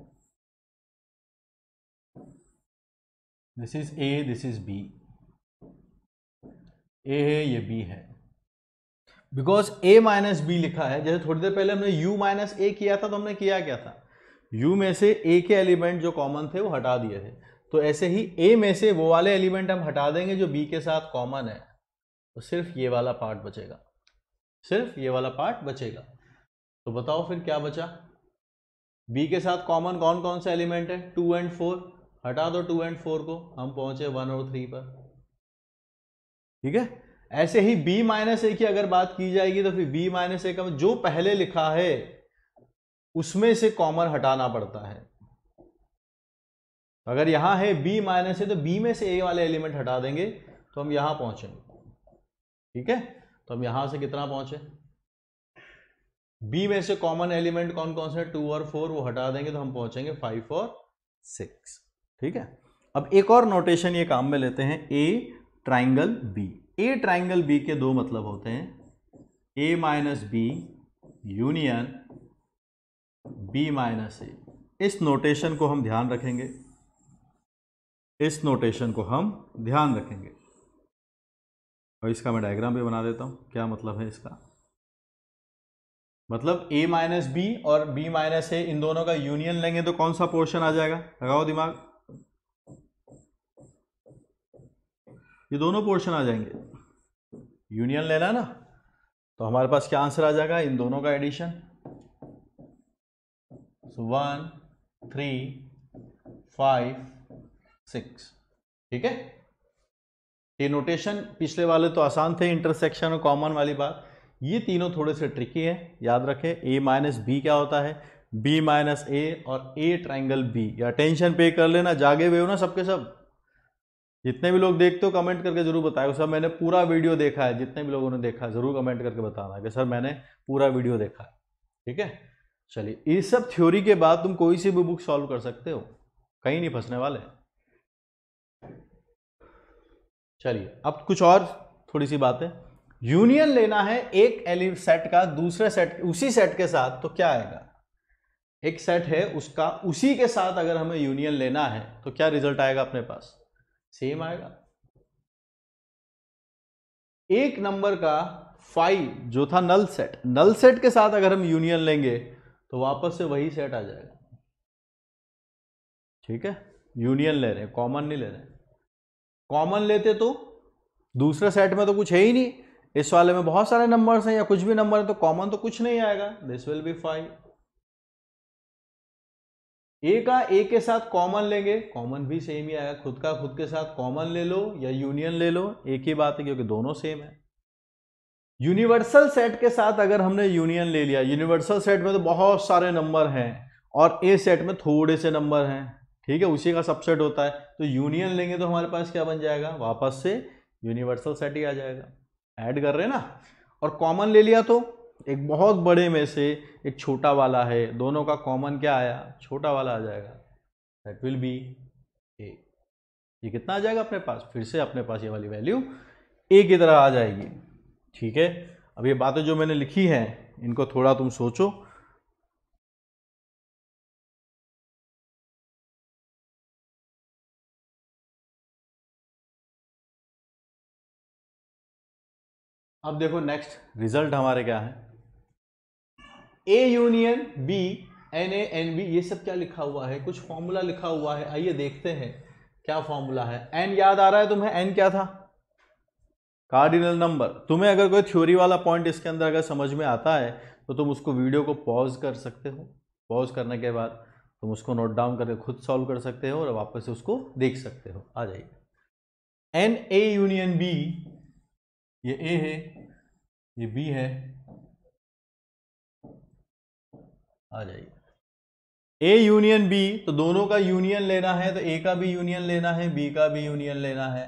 this is a, this is b, a है, ये b है। बिकॉज a माइनस बी लिखा है, जैसे थोड़ी देर पहले हमने u माइनस ए किया था, तो हमने किया क्या था? u में से a के एलिमेंट जो कॉमन थे वो हटा दिए थे। तो ऐसे ही a में से वो वाले एलिमेंट हम हटा देंगे जो b के साथ कॉमन है। तो सिर्फ ये वाला पार्ट बचेगा, सिर्फ ये वाला पार्ट बचेगा। तो बताओ फिर क्या बचा। बी के साथ कॉमन कौन कौन सा एलिमेंट है, टू एंड फोर, हटा दो टू एंड फोर को, हम पहुंचे वन और थ्री पर। ठीक है, ऐसे ही b माइनस ए की अगर बात की जाएगी तो फिर b माइनस ए का जो पहले लिखा है उसमें से कॉमन हटाना पड़ता है। अगर यहां है b माइनस ए तो b में से a वाले एलिमेंट हटा देंगे तो हम यहां पहुंचेंगे। ठीक है, तो हम यहां से कितना पहुंचे, b में से कॉमन एलिमेंट कौन कौन से, टू और फोर, वो हटा देंगे तो हम पहुंचेंगे फाइव और सिक्स। ठीक है, अब एक और नोटेशन ये काम में लेते हैं, a triangle b। A triangle B के दो मतलब होते हैं, A minus B union B minus A. इस नोटेशन को हम ध्यान रखेंगे, इस नोटेशन को हम ध्यान रखेंगे। और इसका मैं डायग्राम भी बना देता हूं, क्या मतलब है इसका। मतलब a माइनस बी और b माइनस ए, इन दोनों का यूनियन लेंगे तो कौन सा पोर्शन आ जाएगा, लगाओ दिमाग, ये दोनों पोर्शन आ जाएंगे। यूनियन लेना ना, तो हमारे पास क्या आंसर आ जाएगा, इन दोनों का addition, one three five six. ठीक है, ये नोटेशन पिछले वाले तो आसान थे, इंटरसेक्शन और कॉमन वाली बात। ये तीनों थोड़े से ट्रिकी है, याद रखें। ए माइनस बी क्या होता है, बी माइनस ए और ए ट्राइंगल बी। या टेंशन पे कर लेना, जागे हुए हो ना सबके सब, जितने भी लोग देखते हो कमेंट करके जरूर बताओ सर मैंने पूरा वीडियो देखा है। जितने भी लोगों ने देखा है जरूर कमेंट करके बताना कि सर मैंने पूरा वीडियो देखा है। ठीक है, चलिए, इस सब थ्योरी के बाद तुम कोई सी भी बुक सॉल्व कर सकते हो, कहीं नहीं फंसने वाले। चलिए, अब कुछ और थोड़ी सी बातें। यूनियन लेना है एक एलिमेंट सेट का दूसरे सेट, उसी सेट के साथ, तो क्या आएगा, एक सेट है उसका, उसी के साथ अगर हमें यूनियन लेना है तो क्या रिजल्ट आएगा अपने पास, सेम आएगा। एक नंबर का फाइव जो था नल सेट, नल सेट के साथ अगर हम यूनियन लेंगे तो वापस से वही सेट आ जाएगा। ठीक है, यूनियन ले रहे हैं, कॉमन नहीं ले रहे। कॉमन लेते तो दूसरे सेट में तो कुछ है ही नहीं, इस वाले में बहुत सारे नंबर्स हैं या कुछ भी नंबर है, तो कॉमन तो कुछ नहीं आएगा, this will be five. A का ए के साथ कॉमन लेंगे, कॉमन भी सेम ही आएगा। खुद का खुद के साथ कॉमन ले लो या यूनियन ले लो, एक ही बात है क्योंकि दोनों सेम है। यूनिवर्सल सेट के साथ अगर हमने यूनियन ले लिया, यूनिवर्सल सेट में तो बहुत सारे नंबर हैं और ए सेट में थोड़े से नंबर हैं, ठीक है, उसी का सबसेट होता है, तो यूनियन लेंगे तो हमारे पास क्या बन जाएगा, वापस से यूनिवर्सल सेट ही आ जाएगा। ऐड कर रहे हैं ना। और कॉमन ले लिया तो एक बहुत बड़े में से एक छोटा वाला है, दोनों का कॉमन क्या आया, छोटा वाला आ जाएगा, दैट विल बी ए। ये कितना आ जाएगा अपने पास, फिर से अपने पास ये वाली वैल्यू ए की तरह आ जाएगी। ठीक है, अब ये बातें जो मैंने लिखी हैं इनको थोड़ा तुम सोचो। अब देखो नेक्स्ट रिजल्ट हमारे क्या है, A union B, N A N B, ये सब क्या लिखा हुआ है, कुछ फॉर्मूला लिखा हुआ है, आइए देखते हैं क्या फॉर्मूला है। एन याद आ रहा है तुम्हें, एन क्या था, कार्डिनल नंबर। तुम्हें अगर कोई थ्योरी वाला पॉइंट इसके अंदर अगर समझ में आता है तो तुम उसको वीडियो को पॉज कर सकते हो, पॉज करने के बाद तुम उसको नोट डाउन करके खुद सॉल्व कर सकते हो और वापस से उसको देख सकते हो। आ जाइए, एन ए यूनियन बी, ये ए है ये बी है, आ जाइए, ए यूनियन बी, तो दोनों का यूनियन लेना है, तो ए का भी यूनियन लेना है, बी का भी यूनियन लेना है।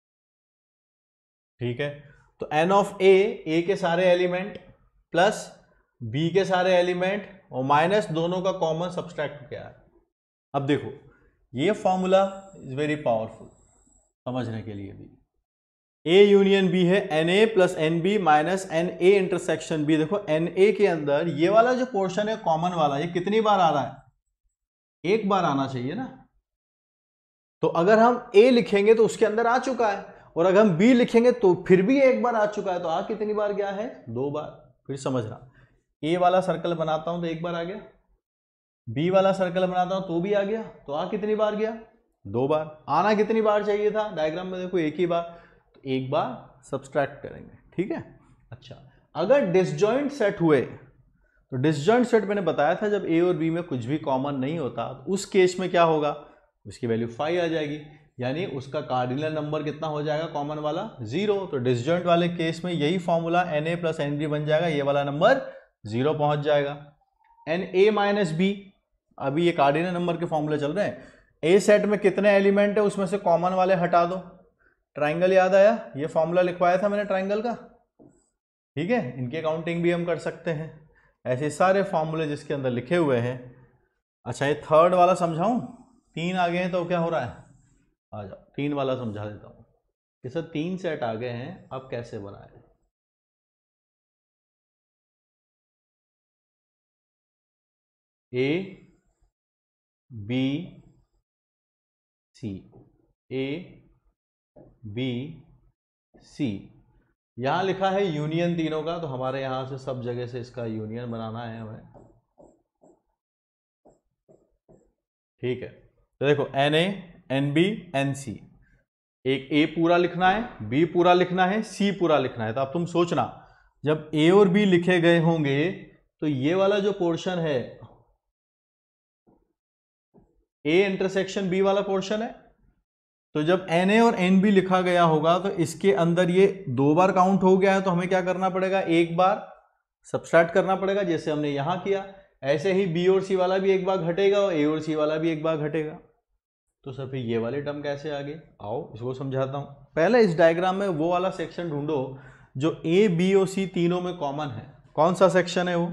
ठीक है, तो एन ऑफ ए, ए के सारे एलिमेंट प्लस बी के सारे एलिमेंट और माइनस दोनों का कॉमन सब्सट्रैक्ट क्या है। अब देखो ये फॉर्मूला इज वेरी पावरफुल समझने के लिए भी। ए यूनियन बी है N A plus N B minus N A intersection B. देखो एन ए के अंदर ये वाला जो पोर्शन है कॉमन वाला, ये कितनी बार आ रहा है, एक बार आना चाहिए ना। तो अगर हम ए लिखेंगे तो उसके अंदर आ चुका है, और अगर हम बी लिखेंगे तो फिर भी एक बार आ चुका है, तो आ कितनी बार गया है, दो बार। फिर समझना, ए वाला सर्कल बनाता हूं तो एक बार आ गया, बी वाला सर्कल बनाता हूं तो भी आ गया, तो आ कितनी बार गया, दो बार। आना कितनी बार चाहिए था, डायग्राम में देखो एक ही बार, तो एक बार सब्सट्रैक्ट करेंगे, ठीक है। अच्छा, अगर डिसजॉइंट सेट हुए तो डिसजॉइंट सेट मैंने बताया था जब ए और बी में कुछ भी कॉमन नहीं होता तो उस केस में क्या होगा, उसकी वैल्यू फाइव आ जाएगी, यानी उसका कार्डिनल नंबर कितना हो जाएगा कॉमन वाला, जीरो। तो डिसजॉइंट वाले केस में यही formula N A plus N B बन जाएगा, ये वाला नंबर जीरो पहुंच जाएगा। एन ए माइनस बी, अभी ये कार्डिनल नंबर के फॉर्मूले चल रहे हैं। ए सेट में कितने एलिमेंट है उसमें से कॉमन वाले हटा दो, ट्राइंगल याद आया, ये फॉर्मूला लिखवाया था मैंने ट्राइंगल का, ठीक है। इनकी काउंटिंग भी हम कर सकते हैं, ऐसे सारे फॉर्मूले जिसके अंदर लिखे हुए हैं। अच्छा, ये थर्ड वाला समझाऊं, तीन आ गए हैं तो क्या हो रहा है, आ जाओ तीन वाला समझा देता हूं कि सर तीन सेट आ गए हैं, अब कैसे बनाए। A B C, A B C, यहां लिखा है यूनियन तीनों का, तो हमारे यहां से सब जगह से इसका यूनियन बनाना है हमें, ठीक है। तो देखो N A N B N C, एक ए पूरा लिखना है, बी पूरा लिखना है, सी पूरा लिखना है। तो अब तुम सोचना जब ए और बी लिखे गए होंगे तो ये वाला जो पोर्शन है ए इंटरसेक्शन बी वाला पोर्शन है, तो जब एन ए और एन बी लिखा गया होगा तो इसके अंदर ये दो बार काउंट हो गया है, तो हमें क्या करना पड़ेगा, एक बार सब्सट्रैक्ट करना पड़ेगा, जैसे हमने यहां किया। ऐसे ही बी और सी वाला भी एक बार घटेगा और ए और सी वाला भी एक बार घटेगा। तो सर फिर ये वाले टर्म कैसे आ गए, आओ इसको समझाता हूं। पहले इस डायग्राम में वो वाला सेक्शन ढूंढो जो ए बी और सी तीनों में कॉमन है। कौन सा सेक्शन है वो,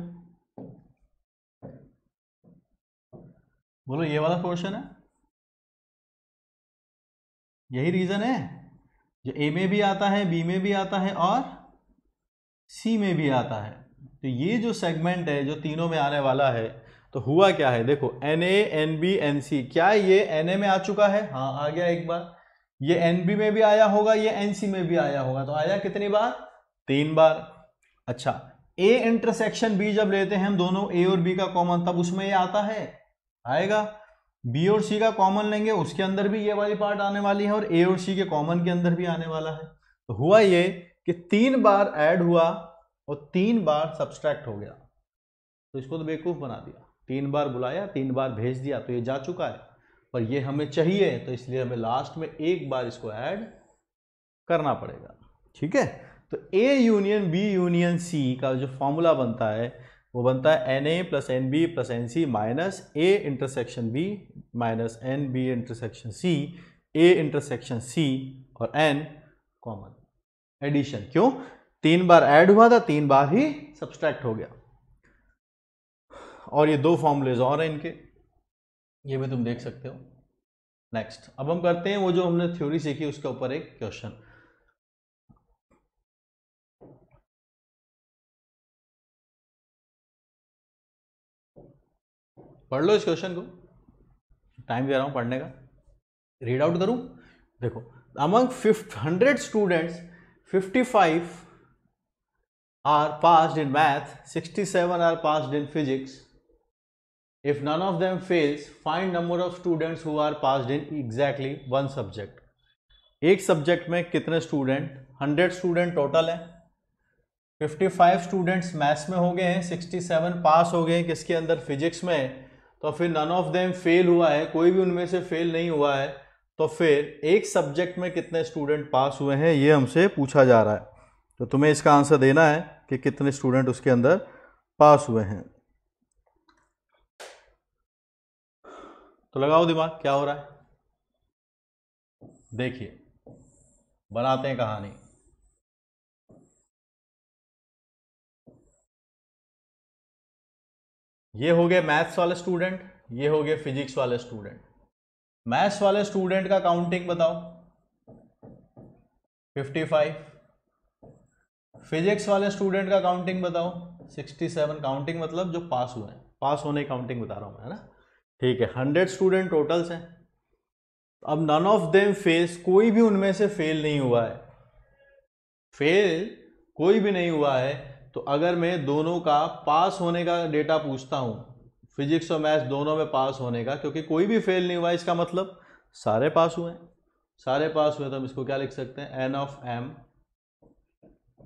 बोलो, ये वाला पोर्शन है, यही रीजन है जो ए में भी आता है, बी में भी आता है और सी में भी आता है। तो ये जो सेगमेंट है जो तीनों में आने वाला है, तो हुआ क्या है, देखो N A N B N C, क्या ये एन ए में आ चुका है, हाँ आ गया एक बार, ये एन बी में भी आया होगा, ये एन सी में भी आया होगा, तो आया कितनी बार, तीन बार। अच्छा, ए इंटरसेक्शन बी जब लेते हैं हम दोनों ए और बी का कॉमन, तब उसमें ये आता है, आएगा। बी और सी का कॉमन लेंगे, उसके अंदर भी ये वाली पार्ट आने वाली है, और ए और सी के कॉमन के अंदर भी आने वाला है। तो हुआ ये कि तीन बार ऐड हुआ और तीन बार सब्सट्रैक्ट हो गया, तो इसको तो बेवकूफ बना दिया, तीन बार बुलाया, तीन बार भेज दिया, तो ये जा चुका है, पर ये हमें चाहिए, तो इसलिए हमें लास्ट में एक बार इसको ऐड करना पड़ेगा, ठीक है। तो A union B union C का जो फॉर्मूला बनता है वो बनता है N A plus N B plus N C minus A intersection B minus N B intersection C, A intersection C और एन कॉमन एडिशन। क्यों, तीन बार ऐड हुआ था, तीन बार ही सब्सट्रैक्ट हो गया। और ये दो फॉर्मूलेज और हैं इनके, ये भी तुम देख सकते हो। नेक्स्ट, अब हम करते हैं वो जो हमने थ्योरी सीखी उसके ऊपर एक क्वेश्चन। पढ़ लो इस क्वेश्चन को, टाइम दे रहा हूं पढ़ने का, रीड आउट करूं। देखो, among hundred students fifty five are passed in math, sixty seven are passed in physics. If none of them fails, find number of students who are passed in exactly one subject. एक subject में कितने student, hundred student total है, fifty five students maths में हो गए हैं, sixty seven पास हो गए हैं किसके अंदर, फिजिक्स में। तो फिर नन ऑफ देम फेल हुआ है, कोई भी उनमें से फेल नहीं हुआ है, तो फिर एक सब्जेक्ट में कितने स्टूडेंट पास हुए हैं ये हमसे पूछा जा रहा है। तो तुम्हें इसका आंसर देना है कि कितने स्टूडेंट उसके अंदर पास हुए हैं। तो लगाओ दिमाग, क्या हो रहा है, देखिए बनाते हैं कहानी। ये हो गए मैथ्स वाले स्टूडेंट, ये हो गए फिजिक्स वाले स्टूडेंट। मैथ्स वाले स्टूडेंट का काउंटिंग बताओ, फिफ्टी फाइव। फिजिक्स वाले स्टूडेंट का काउंटिंग बताओ, सिक्सटी सेवन। काउंटिंग मतलब जो पास हुए हैं, पास होने की काउंटिंग बता रहा हूं मैं, है ना, ठीक है। हंड्रेड स्टूडेंट टोटल्स हैं, अब नन ऑफ देम फेल्स, कोई भी उनमें से फेल नहीं हुआ है, फेल कोई भी नहीं हुआ है। तो अगर मैं दोनों का पास होने का डेटा पूछता हूं, फिजिक्स और मैथ्स दोनों में पास होने का, क्योंकि कोई भी फेल नहीं हुआ, इसका मतलब सारे पास हुए हैं, सारे पास हुए, तो हम इसको क्या लिख सकते हैं, N of M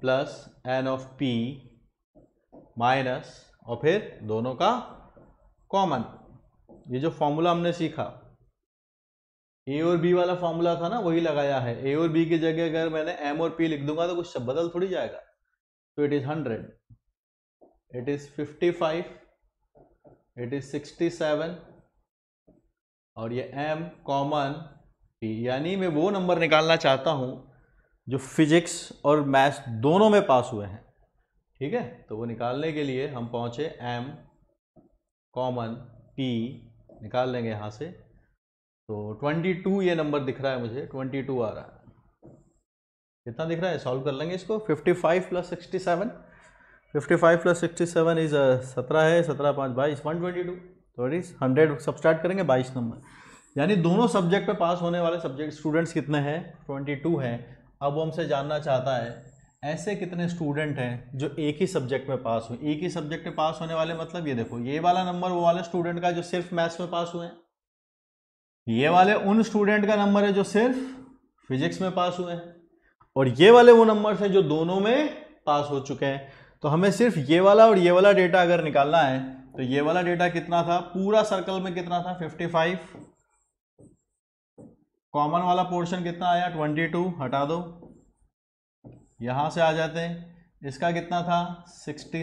plus N of P minus और फिर दोनों का कॉमन। ये जो फॉर्मूला हमने सीखा ए और बी वाला फॉर्मूला था ना, वही लगाया है। ए और बी की जगह अगर मैंने एम और पी लिख दूंगा तो कुछ बदल थोड़ी जाएगा। तो it is hundred, it is fifty five, it is sixty seven और ये m कॉमन p, यानी मैं वो नंबर निकालना चाहता हूं जो फिजिक्स और मैथ्स दोनों में पास हुए हैं। ठीक है, तो वो निकालने के लिए हम पहुंचे m कॉमन p निकाल लेंगे यहां से। तो बाईस ये नंबर दिख रहा है मुझे, बाईस आ रहा है। कितना दिख रहा है, सॉल्व कर लेंगे इसको। पचपन प्लस सिक्सटी सेवन, पचपन प्लस सिक्सटी सेवन इज सत्रह है, सत्रह पाँच बाईस, वन ट्वेंटी टू। तो इट इज हंड्रेड सब्सट्रैक्ट करेंगे बाईस नंबर, यानी दोनों सब्जेक्ट पे पास होने वाले सब्जेक्ट स्टूडेंट्स कितने हैं, बाईस हैं। अब वो हमसे जानना चाहता है ऐसे कितने स्टूडेंट हैं जो एक ही सब्जेक्ट में पास हुए। एक ही सब्जेक्ट में पास होने वाले मतलब ये देखो, ये वाला नंबर वो वाले स्टूडेंट का जो सिर्फ मैथ्स में पास हुए हैं, ये वाले उन स्टूडेंट का नंबर है जो सिर्फ फिजिक्स में पास हुए हैं, और ये वाले वो नंबर है जो दोनों में पास हो चुके हैं। तो हमें सिर्फ ये वाला और ये वाला डेटा अगर निकालना है तो ये वाला डेटा कितना था, पूरा सर्कल में कितना था पचपन, कॉमन वाला पोर्शन कितना आया बाईस, हटा दो, यहां से आ जाते हैं। इसका कितना था सड़सठ,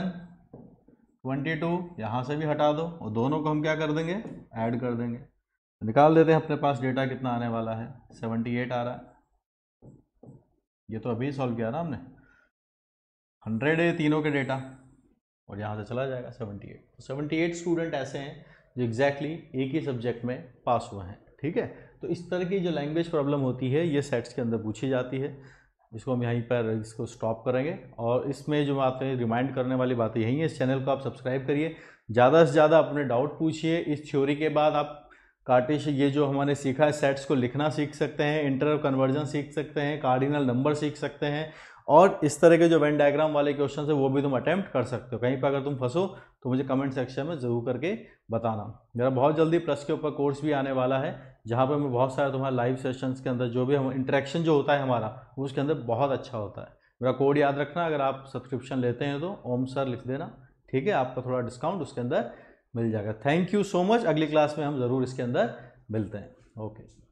बाईस, यहां से भी हटा दो और दोनों को हम क्या कर देंगे, ऐड कर देंगे। निकाल देते हैं अपने पास डेटा कितना आने वाला है, अठहत्तर आ रहा है। ये तो अभी सॉल्व किया ना हमने, हंड्रेड है तीनों के डेटा और यहाँ से चला जाएगा अठहत्तर। तो अठहत्तर स्टूडेंट ऐसे हैं जो एग्जैक्टली एक ही सब्जेक्ट में पास हुए हैं। ठीक है, तो इस तरह की जो लैंग्वेज प्रॉब्लम होती है ये सेट्स के अंदर पूछी जाती है। इसको हम यहीं पर इसको स्टॉप करेंगे और इसमें जो बातें रिमाइंड करने वाली बातें यही है। इस चैनल को आप सब्सक्राइब करिए, ज़्यादा से ज़्यादा अपने डाउट पूछिए। इस थ्योरी के बाद आप कार्टेशियन ये जो हमने सीखा है सेट्स को लिखना सीख सकते हैं, इंटर कन्वर्जन सीख सकते हैं, कार्डिनल नंबर सीख सकते हैं, और इस तरह के जो वेन डायग्राम वाले क्वेश्चन है वो भी तुम अटेम्प्ट कर सकते हो। कहीं पर अगर तुम फंसो तो मुझे कमेंट सेक्शन में जरूर करके बताना। मेरा बहुत जल्दी प्लस के ऊपर कोर्स भी आने वाला है जहाँ पर मैं बहुत सारे तुम्हारे लाइव सेशंस के अंदर जो भी हम इंटरेक्शन जो होता है हमारा उसके अंदर बहुत अच्छा होता है। मेरा कोड याद रखना, अगर आप सब्सक्रिप्शन लेते हैं तो ओम सर लिख देना, ठीक है, आपका थोड़ा डिस्काउंट उसके अंदर मिल जाएगा। थैंक यू सो मच, अगली क्लास में हम ज़रूर इसके अंदर मिलते हैं। ओके।